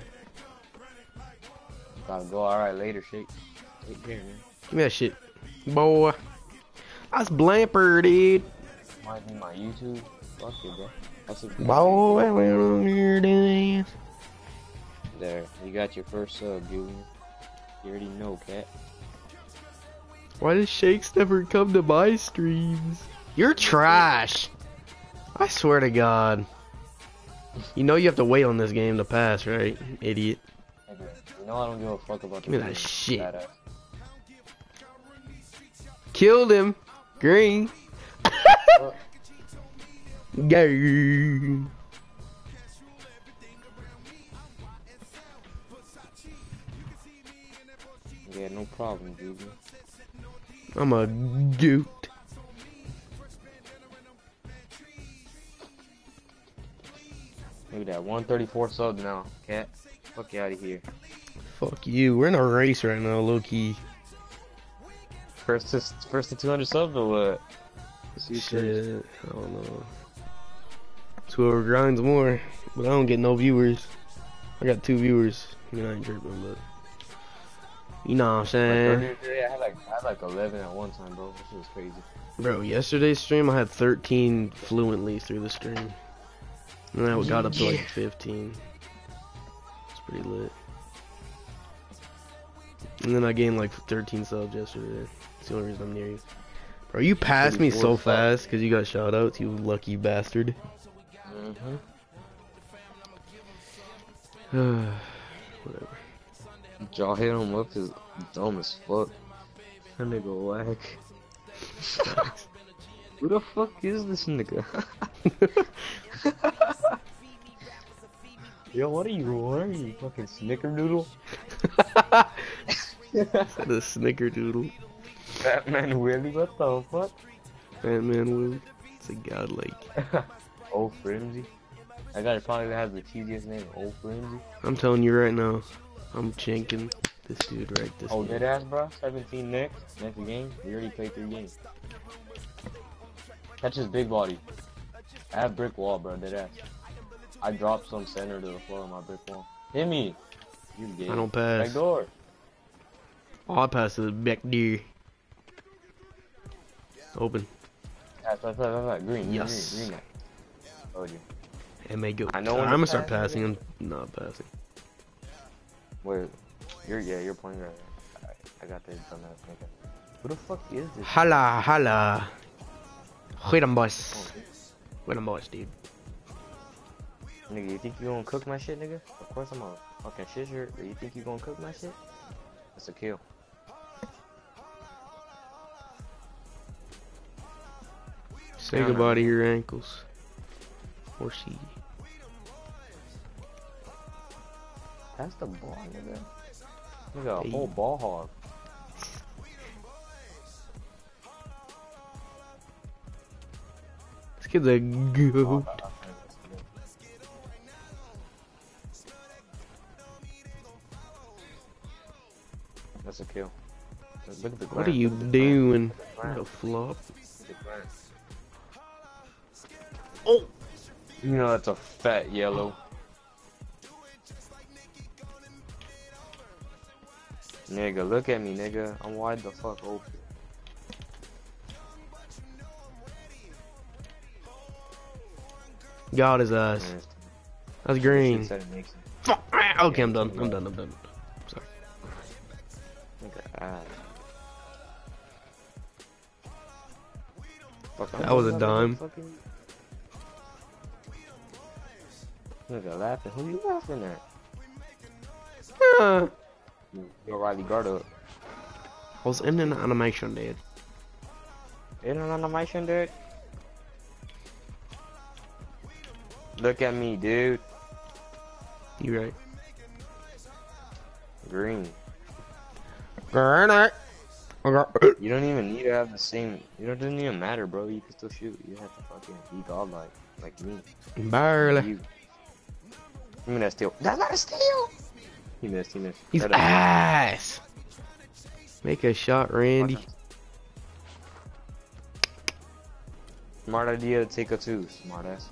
[SPEAKER 1] Gotta go. Alright, later, shake. Take care, man.
[SPEAKER 2] Give me that shit. Boy. That's Blamper, dude.
[SPEAKER 1] Might be my YouTube. Fuck it, bro. That's a
[SPEAKER 2] Boy, we're here doing.
[SPEAKER 1] There. You got your first sub, Julian. You already know, cat.
[SPEAKER 2] Why does Shakes never come to my streams? You're trash. I swear to God. You know you have to wait on this game to pass, right? Idiot.
[SPEAKER 1] Nigga, you know I don't give a fuck about
[SPEAKER 2] Give me
[SPEAKER 1] the
[SPEAKER 2] that
[SPEAKER 1] game.
[SPEAKER 2] shit.
[SPEAKER 1] Badass.
[SPEAKER 2] Killed him. Green.
[SPEAKER 1] What?
[SPEAKER 2] Go.
[SPEAKER 1] Yeah, no problem, Julian.
[SPEAKER 2] I'm a goot.
[SPEAKER 1] Look at that, one thirty-four sub now, cat. Fuck you out of here.
[SPEAKER 2] Fuck you. We're in a race right now, low key.
[SPEAKER 1] First to first to two hundred subs or what?
[SPEAKER 2] Shit, I don't know. It's whoever grinds more, but I don't get no viewers. I got two viewers. I mean, I ain't tripping, but you know what I'm saying.
[SPEAKER 1] Like, today I had like I had like eleven at one time, bro. This shit was crazy.
[SPEAKER 2] Bro, yesterday's stream I had thirteen fluently through the stream, and then I got up to like fifteen. It's pretty lit. And then I gained like thirteen subs yesterday. That's the only reason I'm near you. Bro, you passed me so fast because you got shout outs, you lucky bastard. Mm-hmm. Whatever.
[SPEAKER 1] Y'all hit him up is dumb as fuck. That nigga whack. Who the fuck is this nigga? Yo, what are you, what are you, fucking snickerdoodle?
[SPEAKER 2] The snickerdoodle.
[SPEAKER 1] Batman Willie, what the fuck?
[SPEAKER 2] Batman Willie. It's a godlike.
[SPEAKER 1] Old Frenzy. I gotta probably have the cheesiest name, Old Frenzy.
[SPEAKER 2] I'm telling you right now, I'm chinking this dude right this
[SPEAKER 1] Oh,
[SPEAKER 2] game.
[SPEAKER 1] dead ass, bro. seventeen next. Next game. We already played three games. Catch his big body. I have brick wall, bro. Dead ass. I dropped some center to the floor on my brick wall. Hit me. You gay.
[SPEAKER 2] I don't pass.
[SPEAKER 1] Back door.
[SPEAKER 2] Oh, I pass to the back there. Open.
[SPEAKER 1] Pass, pass, pass, pass, pass. Green.
[SPEAKER 2] Yes.
[SPEAKER 1] Green, green, green. Told you.
[SPEAKER 2] And they go.
[SPEAKER 1] I know
[SPEAKER 2] I'm
[SPEAKER 1] when
[SPEAKER 2] gonna
[SPEAKER 1] to
[SPEAKER 2] start
[SPEAKER 1] pass,
[SPEAKER 2] passing. I'm not passing.
[SPEAKER 1] Wait. You're, yeah, you're playing right now. Alright, I got this on that nigga. Who the fuck is this?
[SPEAKER 2] Holla, holla. Wait on boss. Wait on boss, dude.
[SPEAKER 1] Nigga, you think you gonna cook my shit, nigga? Of course I'm a fucking shit shirt. You think you gonna cook my shit? That's a kill.
[SPEAKER 2] Say goodbye to your ankles. Or she.
[SPEAKER 1] That's the ball, nigga. Nigga, a
[SPEAKER 2] Hey.
[SPEAKER 1] whole ball hog.
[SPEAKER 2] This kid's a goat.
[SPEAKER 1] That's a kill. Look at the
[SPEAKER 2] What
[SPEAKER 1] glance,
[SPEAKER 2] are you
[SPEAKER 1] look at the
[SPEAKER 2] doing?
[SPEAKER 1] glance,
[SPEAKER 2] What a flop.
[SPEAKER 1] the glance.
[SPEAKER 2] Oh!
[SPEAKER 1] You know that's a fat yellow. Nigga, look at me, nigga. I'm wide the fuck open.
[SPEAKER 2] Got his ass. That's green. Fuck. Okay, I'm done. I'm done. I'm done. Sorry.
[SPEAKER 1] Nigga, ass. Fuck,
[SPEAKER 2] That was a dime.
[SPEAKER 1] fucking- Nigga laughing. Who you laughing at?
[SPEAKER 2] Ah.
[SPEAKER 1] Yo, Riley, guard up.
[SPEAKER 2] I was in an animation, dude.
[SPEAKER 1] In an animation, dude? Look at me, dude.
[SPEAKER 2] You right.
[SPEAKER 1] Green.
[SPEAKER 2] Green.
[SPEAKER 1] You don't even need to have the same. You know, it doesn't even matter, bro. You can still shoot. You have to fucking be godlike, like me.
[SPEAKER 2] Barely.
[SPEAKER 1] You. Give me that steal. That's not a steal. He missed. He missed.
[SPEAKER 2] He's
[SPEAKER 1] Right up.
[SPEAKER 2] ass. Make a shot, Randy.
[SPEAKER 1] Smart idea to take a two. Smart ass.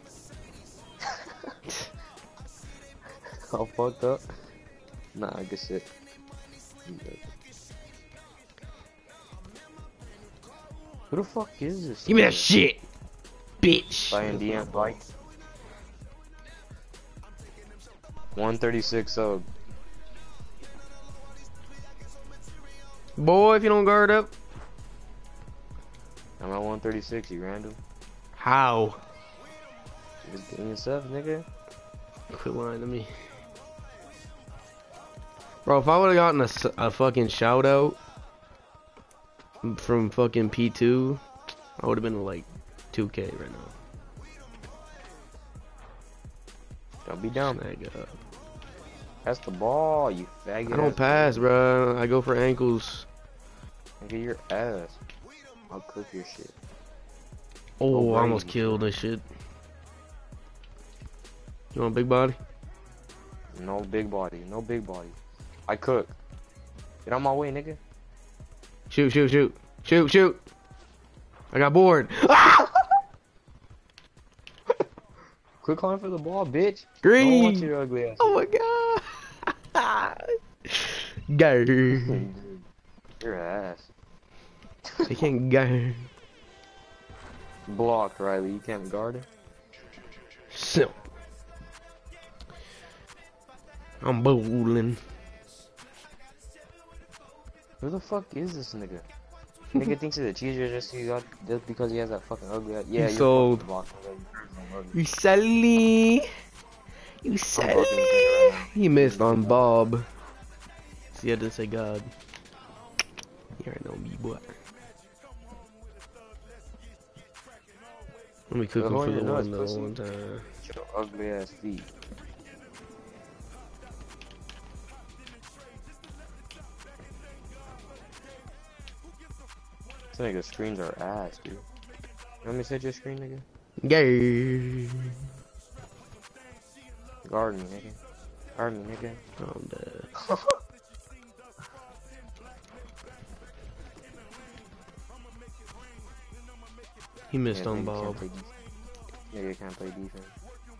[SPEAKER 1] All fucked up. Nah, good shit. Who the fuck is this?
[SPEAKER 2] Give me that shit, bitch.
[SPEAKER 1] Buying D M bike. one thirty-six sub.
[SPEAKER 2] Boy, if you don't guard up.
[SPEAKER 1] I'm at one thirty-six, you random.
[SPEAKER 2] How?
[SPEAKER 1] Just getting yourself, nigga.
[SPEAKER 2] Quit lying to me. Bro, if I would've gotten a, s- a fucking shout out from fucking P two, I would've been like two K right now.
[SPEAKER 1] Don't be dumb.
[SPEAKER 2] Snag up.
[SPEAKER 1] That's the ball, you faggot.
[SPEAKER 2] I don't
[SPEAKER 1] ass
[SPEAKER 2] pass, bro. I go for ankles.
[SPEAKER 1] Nigga, your ass. I'll cook your shit.
[SPEAKER 2] Oh, I almost
[SPEAKER 1] Brady.
[SPEAKER 2] killed this shit. You want a big body?
[SPEAKER 1] No big body. No big body. I cook. Get on my way, nigga.
[SPEAKER 2] Shoot, shoot, shoot. Shoot, shoot. I got bored. Ah!
[SPEAKER 1] Quit calling for the ball, bitch.
[SPEAKER 2] Green.
[SPEAKER 1] Don't want your ugly ass.
[SPEAKER 2] Oh my god. Go.
[SPEAKER 1] Your ass.
[SPEAKER 2] They can't go.
[SPEAKER 1] Blocked, Riley. You can't guard it.
[SPEAKER 2] Simp. I'm bowling.
[SPEAKER 1] Who the fuck is this nigga? Nigga thinks he's a cheeser just, he got, just because he has that fucking ugly ass. Yeah,
[SPEAKER 2] You
[SPEAKER 1] you're
[SPEAKER 2] sold.
[SPEAKER 1] fucking blocked, nigga.
[SPEAKER 2] You silly. You silly. You missed on Bob. See, I didn't say God. You already know me, boy. Let me cook him for the one though, one time.
[SPEAKER 1] Your ugly ass feet. This nigga screens are ass, dude. You want me to set your screen, nigga?
[SPEAKER 2] Gay.
[SPEAKER 1] Guard me, nigga. Guard me, nigga.
[SPEAKER 2] Oh, I'm dead. He missed
[SPEAKER 1] Yeah,
[SPEAKER 2] on
[SPEAKER 1] nigga
[SPEAKER 2] Bob.
[SPEAKER 1] can't play def- Nigga can't play defense.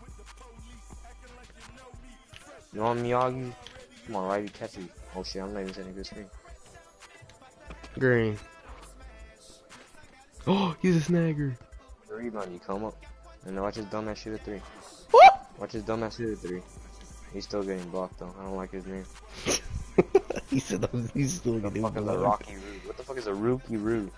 [SPEAKER 1] You want Miyagi? Come on, Riley, catch it. Oh shit, I'm not even setting a good screen.
[SPEAKER 2] Green. Oh, he's a snagger.
[SPEAKER 1] The rebound, you come up. And then watch his dumbass shoot at three.
[SPEAKER 2] What?
[SPEAKER 1] Watch his dumbass shoot at three. He's still getting blocked though. I don't like his name.
[SPEAKER 2] He said that he's still
[SPEAKER 1] What the
[SPEAKER 2] getting
[SPEAKER 1] fuck is a
[SPEAKER 2] blocked.
[SPEAKER 1] Rocky Rude? What the fuck is a Rookie Rude?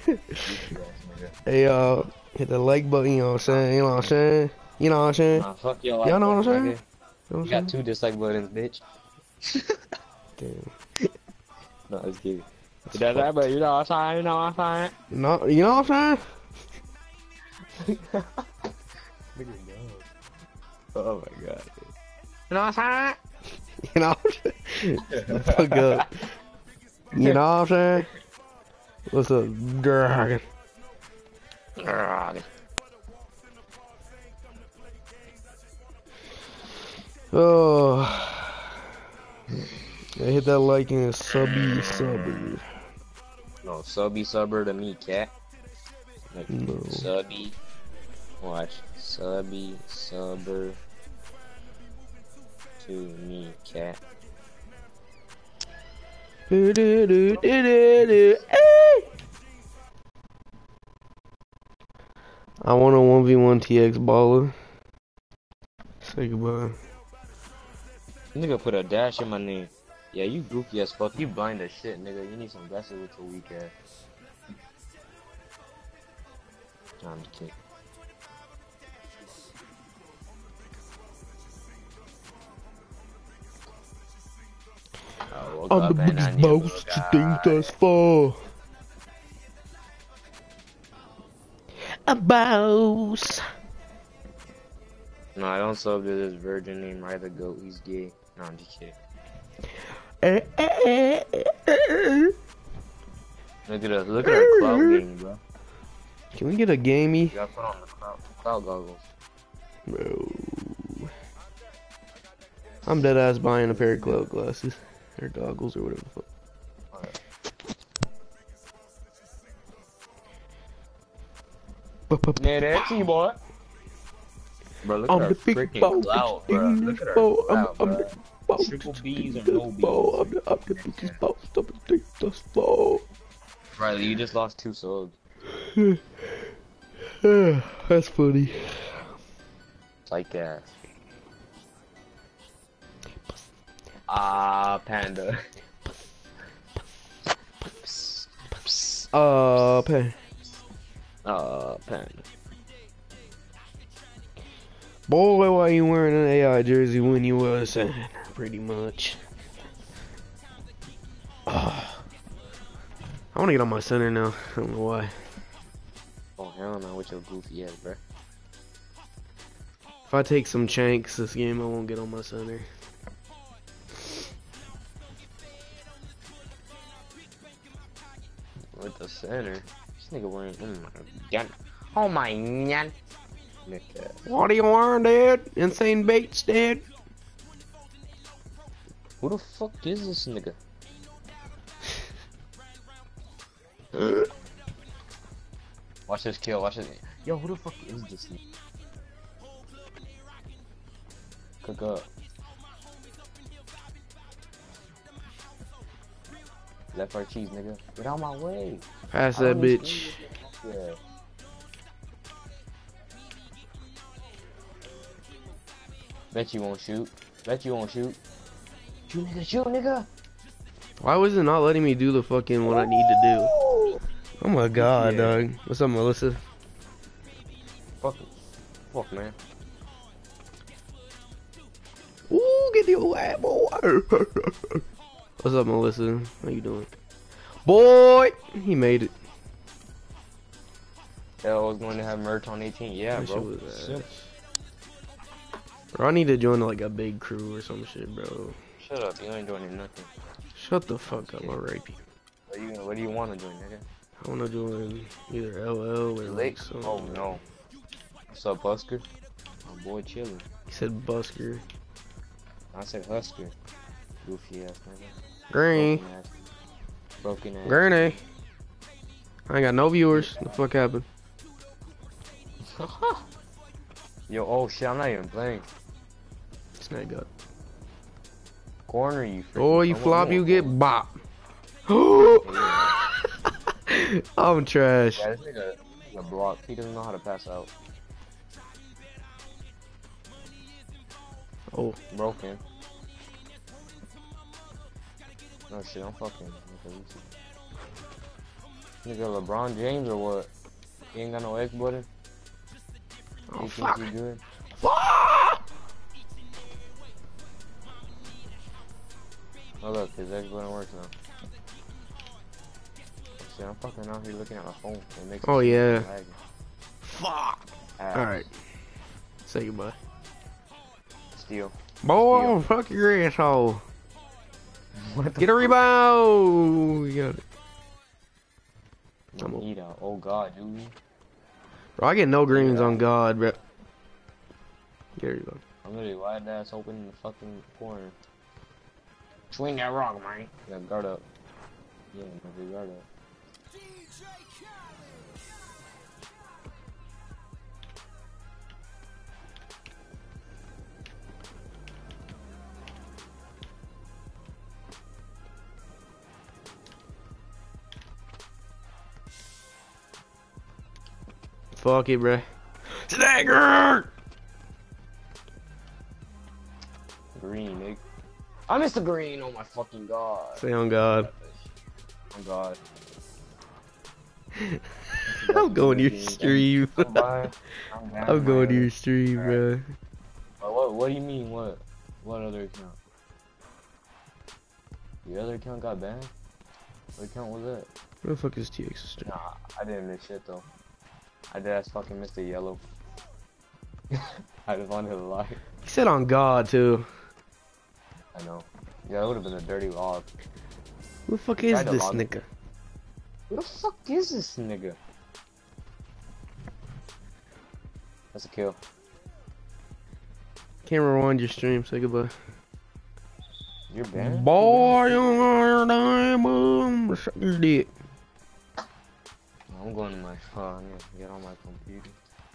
[SPEAKER 2] Hey, uh, hit the like button, you know what I'm saying? You know what I'm saying? You know what I'm saying?
[SPEAKER 1] Nah, fuck your
[SPEAKER 2] Y'all know what I'm saying?
[SPEAKER 1] nigga.
[SPEAKER 2] You know what I'm
[SPEAKER 1] You got
[SPEAKER 2] saying?
[SPEAKER 1] two dislike buttons, bitch.
[SPEAKER 2] Damn.
[SPEAKER 1] No, it's kidding. It does that, but you know what I'm saying? You know what I'm saying?
[SPEAKER 2] You know, you know what I'm saying?
[SPEAKER 1] Nigga, no. Oh my god.
[SPEAKER 2] You know what I'm saying? You know what I'm saying? Shut the fuck up. You know what I'm saying? What's up, girl?
[SPEAKER 1] Grog.
[SPEAKER 2] Oh. I hit that like and subby subby.
[SPEAKER 1] No, subby subber to me, cat. Like,
[SPEAKER 2] No.
[SPEAKER 1] subby. Watch. Subby subber to me, cat.
[SPEAKER 2] Do, do, do, do, do, do. Hey! I want a one v one T X baller. Say goodbye.
[SPEAKER 1] Nigga put a dash in my name. Yeah, you goofy as fuck. You blind as shit, nigga. You need some glasses with your weak ass. Nah, I'm just kidding. Oh, woke
[SPEAKER 2] I'm
[SPEAKER 1] up
[SPEAKER 2] the
[SPEAKER 1] and I
[SPEAKER 2] biggest
[SPEAKER 1] knew
[SPEAKER 2] boss
[SPEAKER 1] a
[SPEAKER 2] that you think
[SPEAKER 1] guy.
[SPEAKER 2] thus far. A boss.
[SPEAKER 1] No, I don't sub to this virgin named Ryder Goat. He's gay. No, I'm just kidding.
[SPEAKER 2] Eh, eh, eh, eh, eh.
[SPEAKER 1] Look at us. Look at our clout game, bro.
[SPEAKER 2] Can we get a gamey?
[SPEAKER 1] You gotta put on the clout, clout goggles.
[SPEAKER 2] Bro. I'm dead ass buying a pair of cloud glasses. Or goggles or whatever the fuck.
[SPEAKER 1] Yeah, that's you, boy. Bro, look
[SPEAKER 2] I'm
[SPEAKER 1] at our
[SPEAKER 2] the big
[SPEAKER 1] freaking
[SPEAKER 2] boss.
[SPEAKER 1] clout, bro. Look at our
[SPEAKER 2] I'm,
[SPEAKER 1] clout,
[SPEAKER 2] I'm
[SPEAKER 1] bro.
[SPEAKER 2] the boss.
[SPEAKER 1] Triple B's or
[SPEAKER 2] the
[SPEAKER 1] no B's?
[SPEAKER 2] boss. I'm the, I'm the biggest boss. I'm the biggest boss.
[SPEAKER 1] Riley, you just lost two subs.
[SPEAKER 2] That's funny.
[SPEAKER 1] Like ass. Ah, panda.
[SPEAKER 2] Uh, pay.
[SPEAKER 1] Ah, panda.
[SPEAKER 2] Boy, why you wearing an A I jersey when you was center? Pretty much. Uh, I want to get on my center now. I don't know why.
[SPEAKER 1] Oh hell no, with your goofy ass, bro.
[SPEAKER 2] If I take some chanks this game, I won't get on my center.
[SPEAKER 1] With the center. This nigga wearing. Oh my god. Oh my god.
[SPEAKER 2] What are you wearing, dude? Insane Bates, dude?
[SPEAKER 1] Who the fuck is this nigga? Watch this kill, watch this. Yo, who the fuck is this nigga? Cook up. Left right cheese, nigga. Get out my way.
[SPEAKER 2] Pass that bitch.
[SPEAKER 1] Yeah. Bet you won't shoot. Bet you won't shoot. Shoot, nigga. Shoot, nigga.
[SPEAKER 2] Why was it not letting me do the fucking what I need to do? Oh my god, yeah. Dog. What's up, Melissa?
[SPEAKER 1] Fuck it. Fuck, man.
[SPEAKER 2] Ooh, get the old ass boy. What's up, Melissa? How you doing? Boy! He made it.
[SPEAKER 1] Hell, I was going to have merch on eighteen. Yeah,
[SPEAKER 2] That
[SPEAKER 1] bro.
[SPEAKER 2] Bro, I need to join like a big crew or some shit, bro.
[SPEAKER 1] Shut up. You ain't joining nothing.
[SPEAKER 2] Shut the fuck up, alright.
[SPEAKER 1] What do you, what do you want to join, nigga?
[SPEAKER 2] I want to join either L L or like some...
[SPEAKER 1] Oh, no. What's up, Busker? My boy chilling.
[SPEAKER 2] He said Busker.
[SPEAKER 1] I said Husker. Goofy ass nigga.
[SPEAKER 2] Granny.
[SPEAKER 1] Broken ass. Broken ass.
[SPEAKER 2] Granny. I ain't got no viewers. What the fuck happened?
[SPEAKER 1] Yo, oh shit, I'm not even playing.
[SPEAKER 2] Snag up.
[SPEAKER 1] Corner, you freaking.
[SPEAKER 2] Oh, you flop, you get bop. I'm trash.
[SPEAKER 1] Yeah, this nigga, a block. He doesn't know how to pass out.
[SPEAKER 2] Oh.
[SPEAKER 1] Broken. No shit, I'm fucking. Nigga, LeBron James or what? He ain't got no X button.
[SPEAKER 2] Oh,
[SPEAKER 1] he
[SPEAKER 2] fuck.
[SPEAKER 1] Thinks he good?
[SPEAKER 2] Fuck!
[SPEAKER 1] Oh look, his X button works now. Shit, I'm fucking out here looking at my phone. It makes
[SPEAKER 2] Oh yeah.
[SPEAKER 1] lagging.
[SPEAKER 2] Fuck.
[SPEAKER 1] Ah.
[SPEAKER 2] Alright. Say goodbye.
[SPEAKER 1] Steal.
[SPEAKER 2] Boy,
[SPEAKER 1] Steal.
[SPEAKER 2] fuck your asshole. Get a rebound. You got it.
[SPEAKER 1] I'm gonna eat out. Oh god, dude.
[SPEAKER 2] Bro, I get no greens on God, bro. Get a rebound.
[SPEAKER 1] I'm literally wide ass open in the fucking corner. Swing that rock, man. Yeah, guard up. Yeah, man, guard up.
[SPEAKER 2] Fuck it, bruh. Stagger!
[SPEAKER 1] Green, nigga. I missed the green. Oh my fucking god.
[SPEAKER 2] Say on God.
[SPEAKER 1] On God.
[SPEAKER 2] I'm going to your stream.
[SPEAKER 1] I'm, I'm,
[SPEAKER 2] I'm going to your stream, right. Bruh.
[SPEAKER 1] What, what do you mean, what? What other account? The other account got banned? What account was that?
[SPEAKER 2] Where the fuck is T X's stream?
[SPEAKER 1] Nah, I didn't miss shit though. I did ass fucking miss the yellow. I just wanted to lie.
[SPEAKER 2] He said on God too.
[SPEAKER 1] I know. Yeah, that would have been a dirty log.
[SPEAKER 2] Who the fuck is this nigga?
[SPEAKER 1] Who the fuck is this nigga? That's a kill.
[SPEAKER 2] Can't rewind your stream, say goodbye.
[SPEAKER 1] You're banned?
[SPEAKER 2] Boy, you're damn, suck your dick.
[SPEAKER 1] I'm going to my phone. Yeah, get on my computer.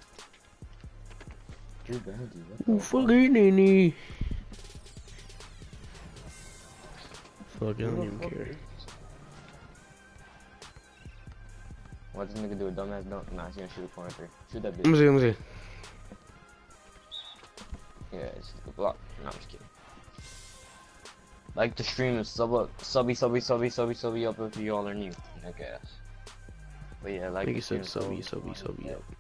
[SPEAKER 1] You're banned, dude.
[SPEAKER 2] Who fucking any? Fuck, I don't even care.
[SPEAKER 1] Why this nigga do a dumbass dunk? Nah, he's gonna shoot a corner three. Shoot that bitch.
[SPEAKER 2] Let me see, let me see.
[SPEAKER 1] Yeah, it's just a block. No, I'm just kidding. Like the stream and sub up, subby, subby, subby, subby, subby up if you all are new. I guess. But yeah, like.
[SPEAKER 2] I think you said subby, subby, subby up.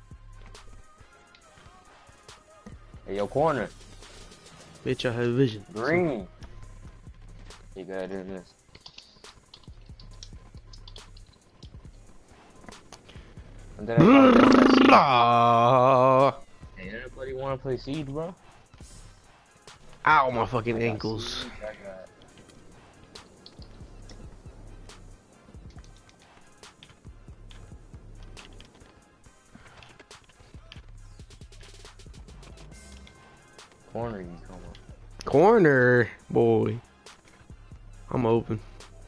[SPEAKER 1] Hey, yo, corner.
[SPEAKER 2] Bitch, I have vision.
[SPEAKER 1] Green. You gotta do this. And then I hey, anybody wanna play Siege, bro?
[SPEAKER 2] Ow, my fucking ankles.
[SPEAKER 1] Corner, you come on.
[SPEAKER 2] Corner, boy. I'm open.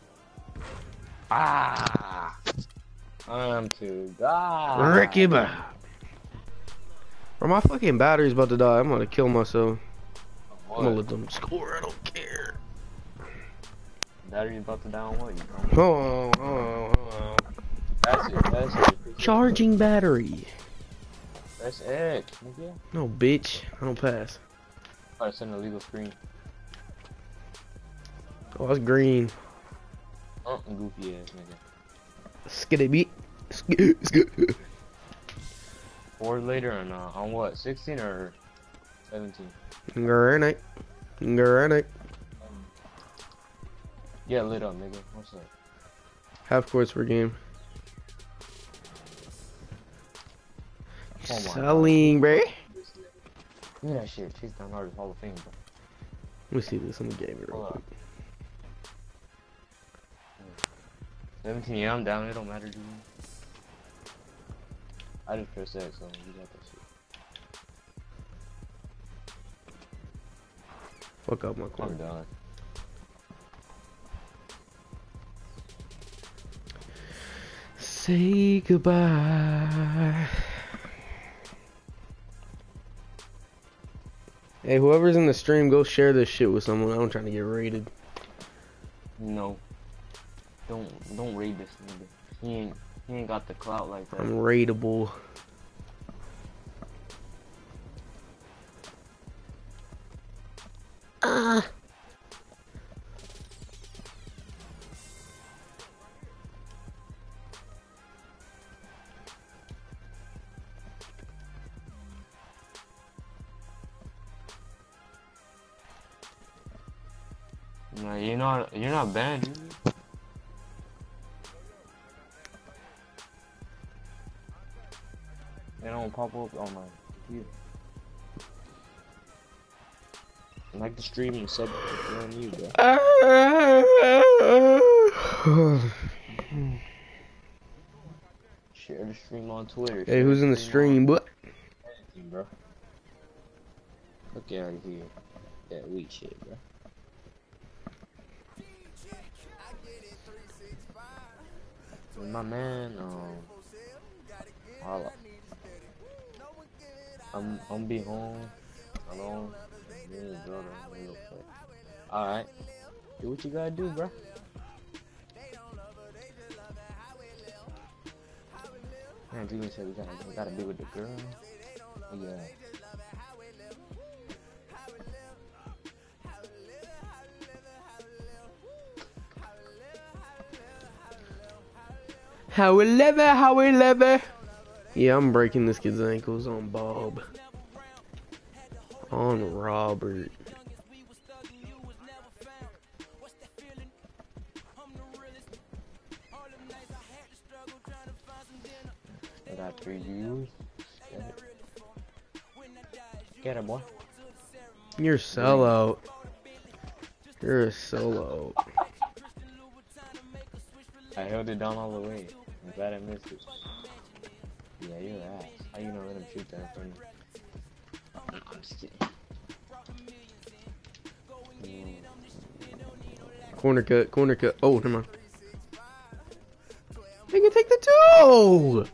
[SPEAKER 1] Ah! I'm to die.
[SPEAKER 2] Ricky Bob. Bro, my fucking battery's about to die. I'm gonna kill myself.
[SPEAKER 1] What?
[SPEAKER 2] I'm gonna let them score. I don't care.
[SPEAKER 1] Battery about to die on what? You
[SPEAKER 2] Oh, oh, oh, oh.
[SPEAKER 1] That's it. That's it.
[SPEAKER 2] Charging battery.
[SPEAKER 1] That's it. Nigga.
[SPEAKER 2] No, bitch. I don't pass.
[SPEAKER 1] I send a legal screen.
[SPEAKER 2] Oh, that's green.
[SPEAKER 1] Oh, goofy ass nigga.
[SPEAKER 2] Skitty beat. Skitty, skitty.
[SPEAKER 1] Four later or not? On what? sixteen or seventeen?
[SPEAKER 2] Granite. Granite.
[SPEAKER 1] Yeah, lit up, nigga. What's up?
[SPEAKER 2] Half courts per game.
[SPEAKER 1] Oh my
[SPEAKER 2] Selling, bro.
[SPEAKER 1] Look at that shit. Chase down Artist Hall of Fame, bro.
[SPEAKER 2] Let me see this on the game real
[SPEAKER 1] Hold
[SPEAKER 2] quick.
[SPEAKER 1] seventeen, yeah, I'm down. It don't matter to me. I just press X, so you got that shit.
[SPEAKER 2] Fuck up my
[SPEAKER 1] I'm
[SPEAKER 2] corner.
[SPEAKER 1] done.
[SPEAKER 2] Say goodbye. Hey, whoever's in the stream, go share this shit with someone. I'm trying to get raided.
[SPEAKER 1] No. Don't don't raid this nigga. He ain't he ain't got the clout like that.
[SPEAKER 2] I'm raidable. Ah.
[SPEAKER 1] Nah, you're not you're not banned, dude. They don't pop up on my computer. Like the stream and sub on you, bro. Share the stream on Twitter.
[SPEAKER 2] Hey, who's in the stream? What?
[SPEAKER 1] Anything, bro. Look out of here. That weak shit, bro. With my man, um, I'll, I'm I'm be home alone. Me and his brother, we go play. All right, do what you gotta do, bro. Man, Julian said we gotta we gotta be with the girl. Yeah.
[SPEAKER 2] How we live it, how we live it. Yeah, I'm breaking this kid's ankles on Bob. On Robert.
[SPEAKER 1] I got three views. Get it, boy.
[SPEAKER 2] You're a sellout. You're a sellout.
[SPEAKER 1] I held it down all the way. I'm glad I missed it. Yeah, you're an ass. How you gonna let him shoot that in front of me? I'm just kidding. Mm.
[SPEAKER 2] Corner cut, corner cut. Oh, never mind. They can take the two!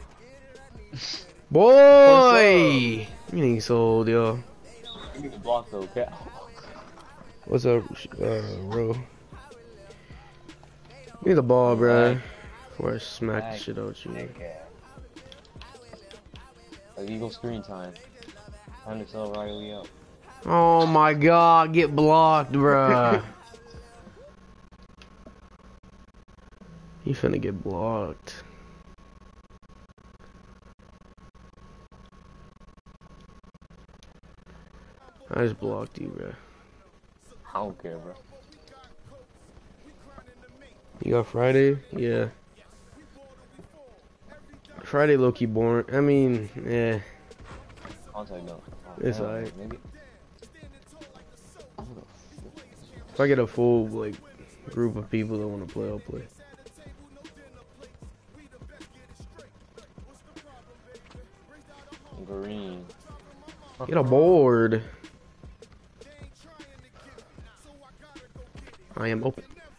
[SPEAKER 2] Boy! You ain't sold, yo.
[SPEAKER 1] You need to block though, okay?
[SPEAKER 2] What's up, uh, bro? Give me the ball, bro. Before I smack the shit out you.
[SPEAKER 1] Illegal screen time. Time to sell Riley up.
[SPEAKER 2] Oh my god, get blocked, bruh. You finna get blocked. I just blocked you, bruh.
[SPEAKER 1] I don't care, bro.
[SPEAKER 2] You got Friday? Yeah. Friday low-key boring. I mean, yeah.
[SPEAKER 1] I'll take no.
[SPEAKER 2] It's alright. If I get a full, like, group of people that want to play, I'll play.
[SPEAKER 1] Green.
[SPEAKER 2] Get a board. I am open.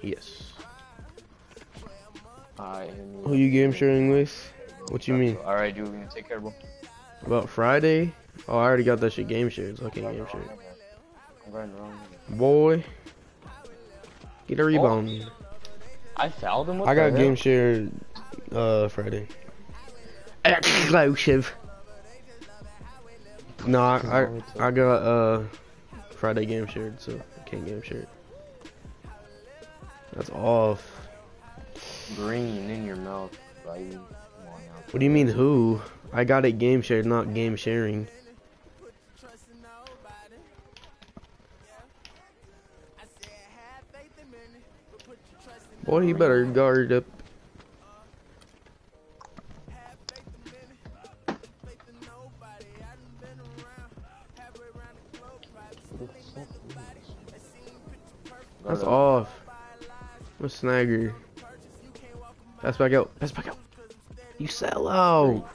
[SPEAKER 2] Yes.
[SPEAKER 1] Alright.
[SPEAKER 2] Who you game sharing with? What you mean?
[SPEAKER 1] Alright, dude, we gonna take care, bro.
[SPEAKER 2] About Friday? Oh, I already got that shit game shared, so I can't game share.
[SPEAKER 1] I'm running wrong.
[SPEAKER 2] Boy. Get a rebound.
[SPEAKER 1] Oh, I fouled him. What
[SPEAKER 2] I got
[SPEAKER 1] the
[SPEAKER 2] game
[SPEAKER 1] hell?
[SPEAKER 2] shared uh Friday. Exclusive. No, I, I I got uh Friday game shared, so I can't game share it. That's off.
[SPEAKER 1] Green in your mouth, buddy. Come on now.
[SPEAKER 2] What do you mean who? I got it game shared, not game sharing. Boy, you better guard up. That's off. I'm a snagger. Pass back out. Pass back out. You sell out.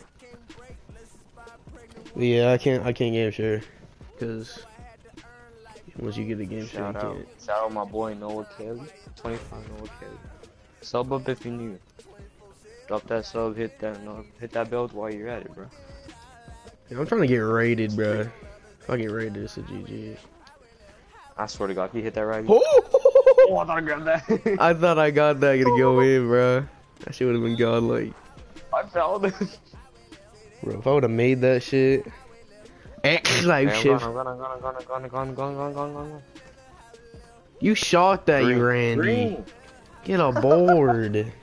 [SPEAKER 2] Yeah, I can't. I can't game share, cause once you get a game share, you
[SPEAKER 1] Shout out,
[SPEAKER 2] can't.
[SPEAKER 1] shout out my boy Noah Kelly, twenty-five Noah Kelly. Sub up if you new. Drop that sub, hit that, no, hit that belt while you're at it, bro.
[SPEAKER 2] Yeah, I'm trying to get rated, bro. If I get rated, it's a G G.
[SPEAKER 1] I swear to God, if you hit that right.
[SPEAKER 2] Oh,
[SPEAKER 1] Oh, I thought I grabbed that.
[SPEAKER 2] I thought I got that gonna go in, bro. That shit would have been godlike.
[SPEAKER 1] I fouled it.
[SPEAKER 2] Bro, if I would have made that shit. Exclusive.
[SPEAKER 1] I'm gonna, I'm gonna, I'm gonna, I'm gonna, I'm gonna, I'm gonna, I'm gonna, I'm gonna.
[SPEAKER 2] You shot that,
[SPEAKER 1] Green.
[SPEAKER 2] you Randy.
[SPEAKER 1] Green.
[SPEAKER 2] Get aboard.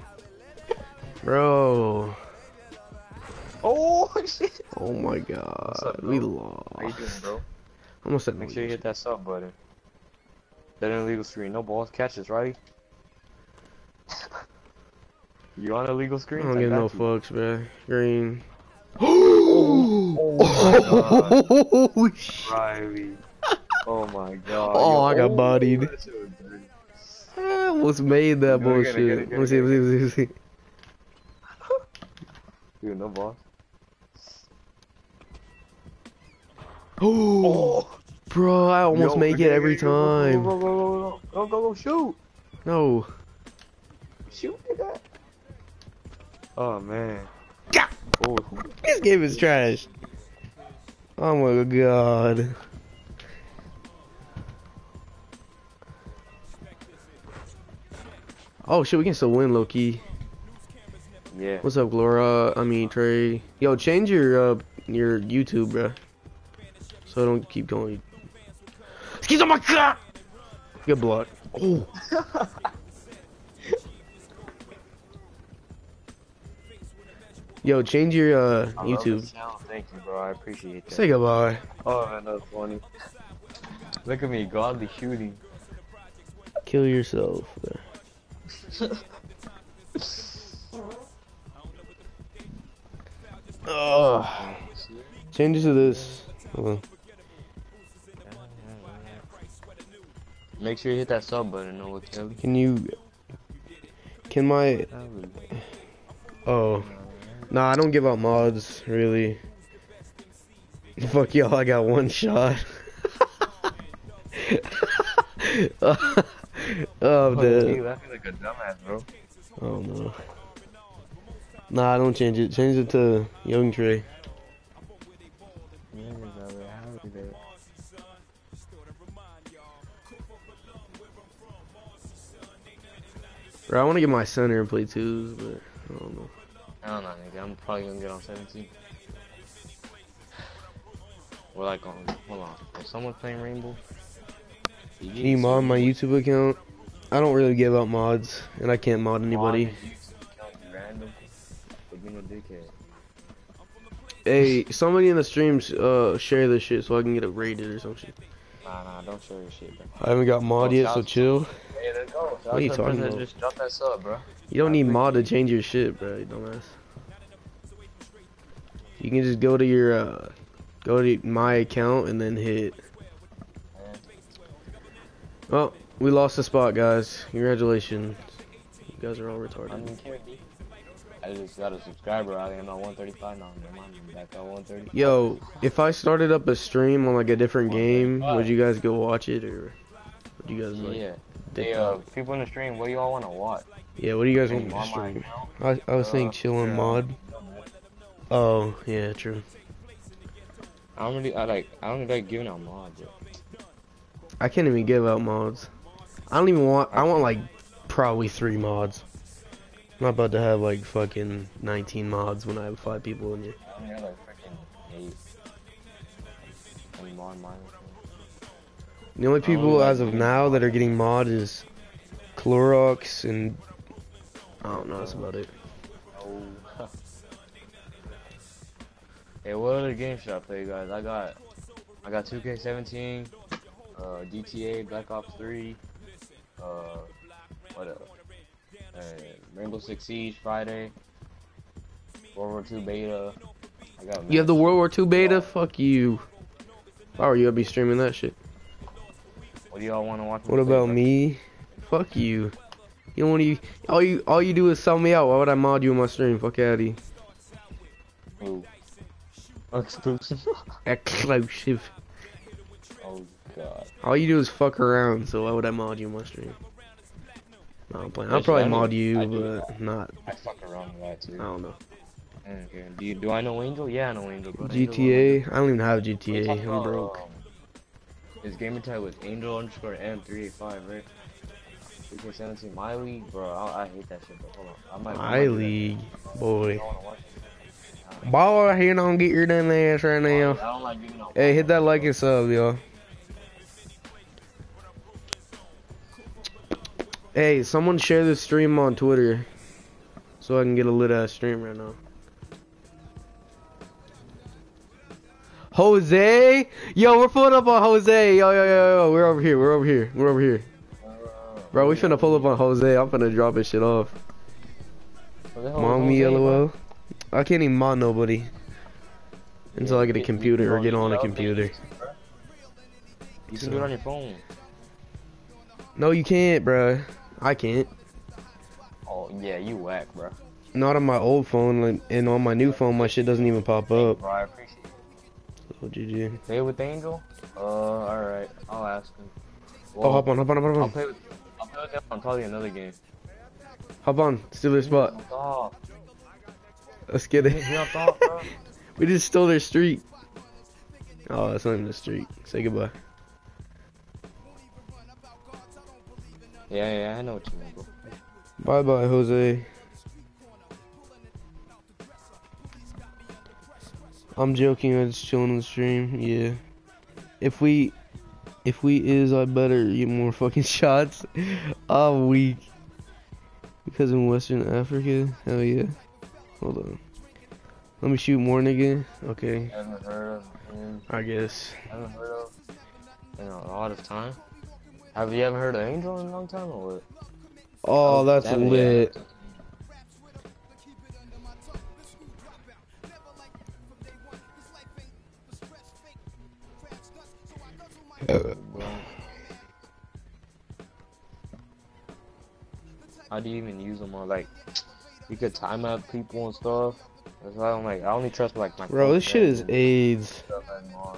[SPEAKER 2] Bro.
[SPEAKER 1] Oh shit.
[SPEAKER 2] Oh my god.
[SPEAKER 1] up,
[SPEAKER 2] We
[SPEAKER 1] bro?
[SPEAKER 2] lost.
[SPEAKER 1] How you doing, bro?
[SPEAKER 2] I'm gonna set
[SPEAKER 1] Make sure you hit that sub button. That illegal screen. No balls. Catches, right? You on illegal
[SPEAKER 2] I
[SPEAKER 1] screen?
[SPEAKER 2] don't give no fucks, bro. Green.
[SPEAKER 1] Oh, oh
[SPEAKER 2] Oh, shit.
[SPEAKER 1] Riley. Oh my god.
[SPEAKER 2] Oh,
[SPEAKER 1] Yo,
[SPEAKER 2] I got
[SPEAKER 1] oh,
[SPEAKER 2] bodied.
[SPEAKER 1] that shit was dirty.
[SPEAKER 2] I almost made that
[SPEAKER 1] Get it, get it, get
[SPEAKER 2] bullshit.
[SPEAKER 1] it, get
[SPEAKER 2] Let me
[SPEAKER 1] it,
[SPEAKER 2] see,
[SPEAKER 1] get
[SPEAKER 2] let me see, let me see.
[SPEAKER 1] Dude, no balls.
[SPEAKER 2] Oh, bro, I almost
[SPEAKER 1] Yo,
[SPEAKER 2] make
[SPEAKER 1] get
[SPEAKER 2] it every
[SPEAKER 1] get go,
[SPEAKER 2] time.
[SPEAKER 1] Go, go, go, go, go, go, go, go, shoot.
[SPEAKER 2] No.
[SPEAKER 1] Shoot, nigga. Oh, man.
[SPEAKER 2] Yeah.
[SPEAKER 1] Oh,
[SPEAKER 2] This game is trash. Oh my god. Oh shit, we can still win, low key.
[SPEAKER 1] yeah.
[SPEAKER 2] What's up, Glora? I mean, Trey. Yo, change your uh, your YouTube, bro. So I don't keep going. Excuse my god. Good block. Oh. Yo, change your uh,
[SPEAKER 1] I love
[SPEAKER 2] YouTube.
[SPEAKER 1] the sound. Thank you, bro. I appreciate that.
[SPEAKER 2] Say goodbye.
[SPEAKER 1] Oh, man, that's funny. Look at me, godly shooting.
[SPEAKER 2] Kill yourself. Oh. Change it to this. Hold on.
[SPEAKER 1] Make sure you hit that sub button, Noah Kelly.
[SPEAKER 2] Can you? Can my? Oh. Nah, I don't give out mods, really. Fuck y'all, I got one shot. Oh, I'm dead.
[SPEAKER 1] You laughing like a dumbass, bro.
[SPEAKER 2] Oh no. Nah, don't change it. Change it to Young Trey. Bro, I want to get my center and play twos, but I don't know.
[SPEAKER 1] I don't know, nigga. I'm probably gonna get on seventeen. We're like on. Hold on. Is someone playing Rainbow?
[SPEAKER 2] Can you mod my YouTube account? I don't really give out mods, and I can't mod anybody. Hey, somebody in the streams uh share this shit so I can get it rated or some shit.
[SPEAKER 1] Nah, nah, don't share your shit, bro.
[SPEAKER 2] I haven't got mod
[SPEAKER 1] Oh,
[SPEAKER 2] yet,
[SPEAKER 1] shout
[SPEAKER 2] so
[SPEAKER 1] out-
[SPEAKER 2] chill.
[SPEAKER 1] Hey, let's go.
[SPEAKER 2] What are you talking about?
[SPEAKER 1] Just drop that sub, bro.
[SPEAKER 2] You don't need mod to change your shit, bro, you dumbass. You can just go to your uh go to my account and then hit. Oh, we lost the spot, guys. Congratulations. You guys are all
[SPEAKER 1] I
[SPEAKER 2] retarded.
[SPEAKER 1] don't care, dude. I just got a subscriber. I am at one thirty-five now. I'm back at one thirty.
[SPEAKER 2] Yo, if I started up a stream on like a different game, would you guys go watch it or would you guys like?
[SPEAKER 1] Yeah. Hey, uh, people in the stream, what do y'all want to watch?
[SPEAKER 2] Yeah, what do you guys
[SPEAKER 1] Hey,
[SPEAKER 2] want me to
[SPEAKER 1] on my
[SPEAKER 2] stream?
[SPEAKER 1] account,
[SPEAKER 2] I, I was
[SPEAKER 1] uh,
[SPEAKER 2] saying chill on
[SPEAKER 1] yeah,
[SPEAKER 2] mod. Oh, yeah, true.
[SPEAKER 1] I don't really, I like, I don't really like giving out mods. Yet.
[SPEAKER 2] I can't even give out mods. I don't even want,
[SPEAKER 1] I
[SPEAKER 2] I want
[SPEAKER 1] can't.
[SPEAKER 2] like probably three mods. I'm not about to have like fucking nineteen mods when I have five people in here.
[SPEAKER 1] I only have like freaking eight. And mod mine.
[SPEAKER 2] The only
[SPEAKER 1] I don't
[SPEAKER 2] people
[SPEAKER 1] really
[SPEAKER 2] as
[SPEAKER 1] like
[SPEAKER 2] of
[SPEAKER 1] giving
[SPEAKER 2] now
[SPEAKER 1] out
[SPEAKER 2] that are getting mod is Clorox and I don't know, that's about it.
[SPEAKER 1] Oh. Hey, what other games should I play, guys? I got, I got two K seventeen, uh, G T A, Black Ops three, uh, what else? Uh, Rainbow Six Siege Friday, World War Two beta. I got.
[SPEAKER 2] You have the World War Two beta?
[SPEAKER 1] Yeah.
[SPEAKER 2] Fuck you. If I were you, I'd be streaming that shit.
[SPEAKER 1] What do y'all want to watch?
[SPEAKER 2] What about
[SPEAKER 1] play,
[SPEAKER 2] me? Fuck you. You don't want to. All you all you do is sell me out. Why would I mod you in my stream? Fuck out of here.
[SPEAKER 1] Ooh. Exclusive.
[SPEAKER 2] Exclusive.
[SPEAKER 1] Oh god.
[SPEAKER 2] All you do is fuck around. So why would I mod you in my stream? No, I'm playing. I'll
[SPEAKER 1] Actually,
[SPEAKER 2] probably
[SPEAKER 1] I know-
[SPEAKER 2] mod you,
[SPEAKER 1] I do.
[SPEAKER 2] but not.
[SPEAKER 1] I fuck around with that too.
[SPEAKER 2] I don't know.
[SPEAKER 1] Okay. Do you, do I know Angel? Yeah, I know Angel. Bro.
[SPEAKER 2] G
[SPEAKER 1] Angel's
[SPEAKER 2] T
[SPEAKER 1] one
[SPEAKER 2] A.
[SPEAKER 1] of
[SPEAKER 2] I don't even have G
[SPEAKER 1] my-
[SPEAKER 2] T
[SPEAKER 1] we
[SPEAKER 2] A.
[SPEAKER 1] talked
[SPEAKER 2] I'm
[SPEAKER 1] about,
[SPEAKER 2] broke.
[SPEAKER 1] um, His gamer tag was Angel underscore M three eight five, right? two K seventeen My League, bro. I, I hate that shit. But hold on, I might. I
[SPEAKER 2] My
[SPEAKER 1] might do that.
[SPEAKER 2] league, boy.
[SPEAKER 1] I wanna watch it.
[SPEAKER 2] Boy, here don't get your dumb ass right
[SPEAKER 1] I
[SPEAKER 2] now.
[SPEAKER 1] don't like giving out.
[SPEAKER 2] Hey, hit that like and sub, y'all. Hey, someone share this stream on Twitter so I can get a lit ass stream right now. Jose, yo, we're pulling up on Jose. Yo, yo, yo, yo, we're over here. We're over here. We're over here. Bro, we finna pull up on Jose. I'm finna drop his shit off. Mom me, lol. I can't even mod nobody until
[SPEAKER 1] Yeah,
[SPEAKER 2] I get a
[SPEAKER 1] you-
[SPEAKER 2] computer
[SPEAKER 1] you
[SPEAKER 2] or
[SPEAKER 1] know,
[SPEAKER 2] get
[SPEAKER 1] you
[SPEAKER 2] on a
[SPEAKER 1] know,
[SPEAKER 2] computer.
[SPEAKER 1] You can do it on your phone.
[SPEAKER 2] No, you can't, bro. I can't.
[SPEAKER 1] Oh yeah, you whack, bro.
[SPEAKER 2] Not on my old phone, like, and on my new phone, my shit doesn't even pop up.
[SPEAKER 1] Bro, I appreciate it.
[SPEAKER 2] So, G G.
[SPEAKER 1] Play with Angel? Uh, alright. I'll ask him.
[SPEAKER 2] Oh, hop on, hop on, hop on, hop
[SPEAKER 1] I'll
[SPEAKER 2] on.
[SPEAKER 1] play with, I'll play with him on probably another game.
[SPEAKER 2] Hop on, steal their spot.
[SPEAKER 1] Jump off.
[SPEAKER 2] Let's get
[SPEAKER 1] He
[SPEAKER 2] it.
[SPEAKER 1] jumped off, bro.
[SPEAKER 2] We just stole their street. Oh, that's not even the street. Say goodbye.
[SPEAKER 1] Yeah, yeah, I know what you mean, bro.
[SPEAKER 2] Bye bye, Jose. I'm joking, I'm just chilling on the stream. Yeah. If we if we is, I better get more fucking shots. I'm weak. Because in Western Africa? Hell yeah. Hold on. Let me shoot more, nigga. Okay.
[SPEAKER 1] Haven't heard of him.
[SPEAKER 2] I guess.
[SPEAKER 1] Haven't heard of in a lot of time. Have you ever heard of Angel in a long time or what?
[SPEAKER 2] Oh, that's
[SPEAKER 1] Damn,
[SPEAKER 2] lit.
[SPEAKER 1] yeah. How do you even use them on, like, you could time out people and stuff? That's why I'm like, I only trust like my
[SPEAKER 2] Bro, this shit is AIDS.
[SPEAKER 1] stuff anymore.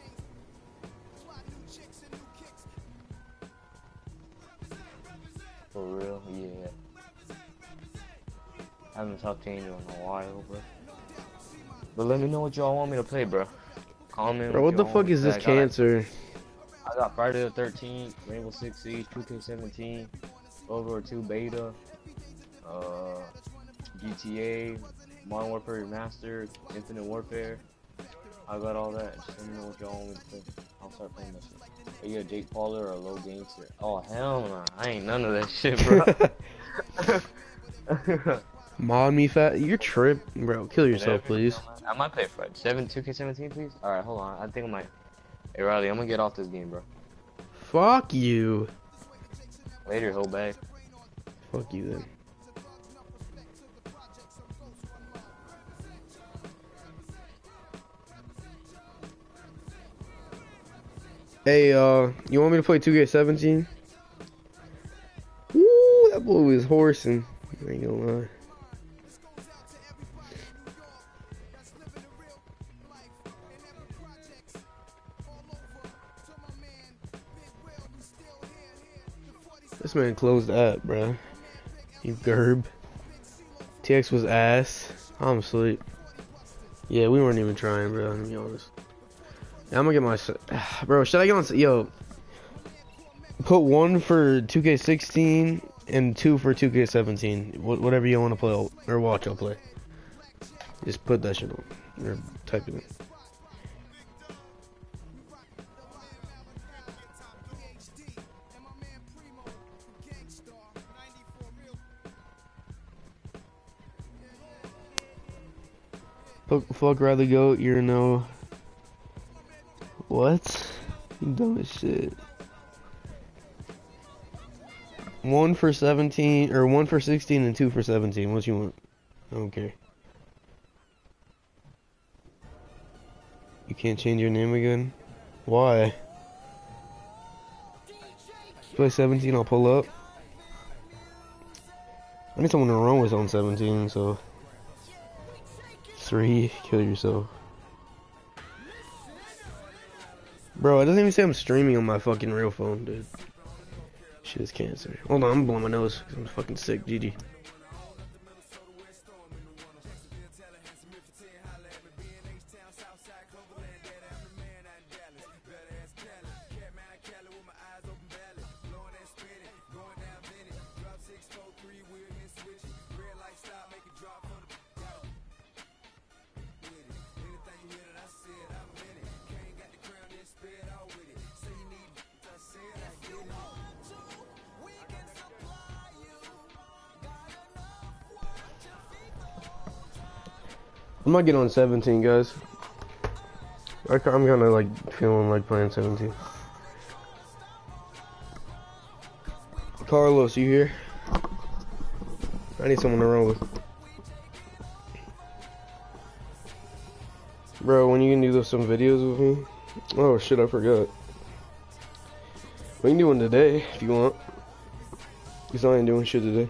[SPEAKER 1] For real, yeah. I haven't talked to Angel in a while, bro. But let me know what y'all want me to play, bro. Comment.
[SPEAKER 2] Bro, what the fuck is this
[SPEAKER 1] I got,
[SPEAKER 2] cancer?
[SPEAKER 1] I got Friday the thirteenth, Rainbow Six Siege, two K seventeen, World War Two beta, uh, G T A, Modern Warfare Remastered, Infinite Warfare. I got all that. Just let me know what y'all want me to play. I'll start playing this shit. Are you a Jake Pauler or a low gangster? Oh hell nah, I ain't none of that shit, bro.
[SPEAKER 2] Mod me fat. You're trip, bro. Kill yourself, please.
[SPEAKER 1] I might play Fred. Seven two K seventeen, please. All right, hold on. I think I might. Hey Riley, I'm gonna get off this game, bro.
[SPEAKER 2] Fuck you.
[SPEAKER 1] Later, whole bag.
[SPEAKER 2] Fuck you then. Hey, uh, you want me to play two K seventeen? Woo, that boy was horsing. I ain't gonna lie. This man closed the app, bruh. You gerb. T X was ass. I'm asleep. Yeah, we weren't even trying, bro. To be honest. Yeah, I'm gonna get my. Bro, should I get on? Yo, put one for two K sixteen and two for two K seventeen. Wh whatever you want to play or watch, I'll play. Just put that shit on or type it in. Fuck Riley Goat, you're no. What? You dumb as shit. One for seventeen, or one for sixteen and two for seventeen. What you want? I don't care. You can't change your name again? Why? Play seventeen, I'll pull up. I need someone to run with on seventeen, so. Three, kill yourself. Bro, it doesn't even say I'm streaming on my fucking real phone, dude. Shit is cancer. Hold on, I'm blowing my nose because I'm fucking sick. G G. I'm not getting on seventeen, guys. I, I'm kind of like feeling like playing seventeen. Carlos, you here? I need someone to run with. Bro, when you can do those, some videos with me? Oh shit, I forgot. We can do one today if you want. Because I ain't doing shit today.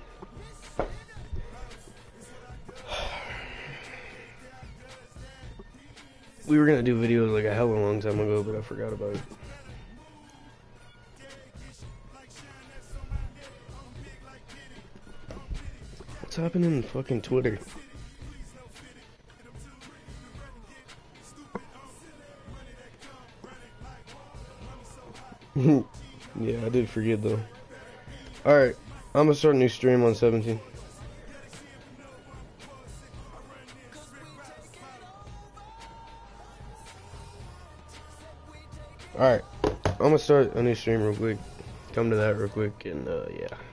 [SPEAKER 2] We were gonna do videos like a hell of a long time ago, but I forgot about it. What's happening in fucking Twitter? Yeah, I did forget though. Alright, I'm gonna start a new stream on seventeen. Alright, I'm gonna start a new stream real quick. Come to that real quick, and uh, yeah.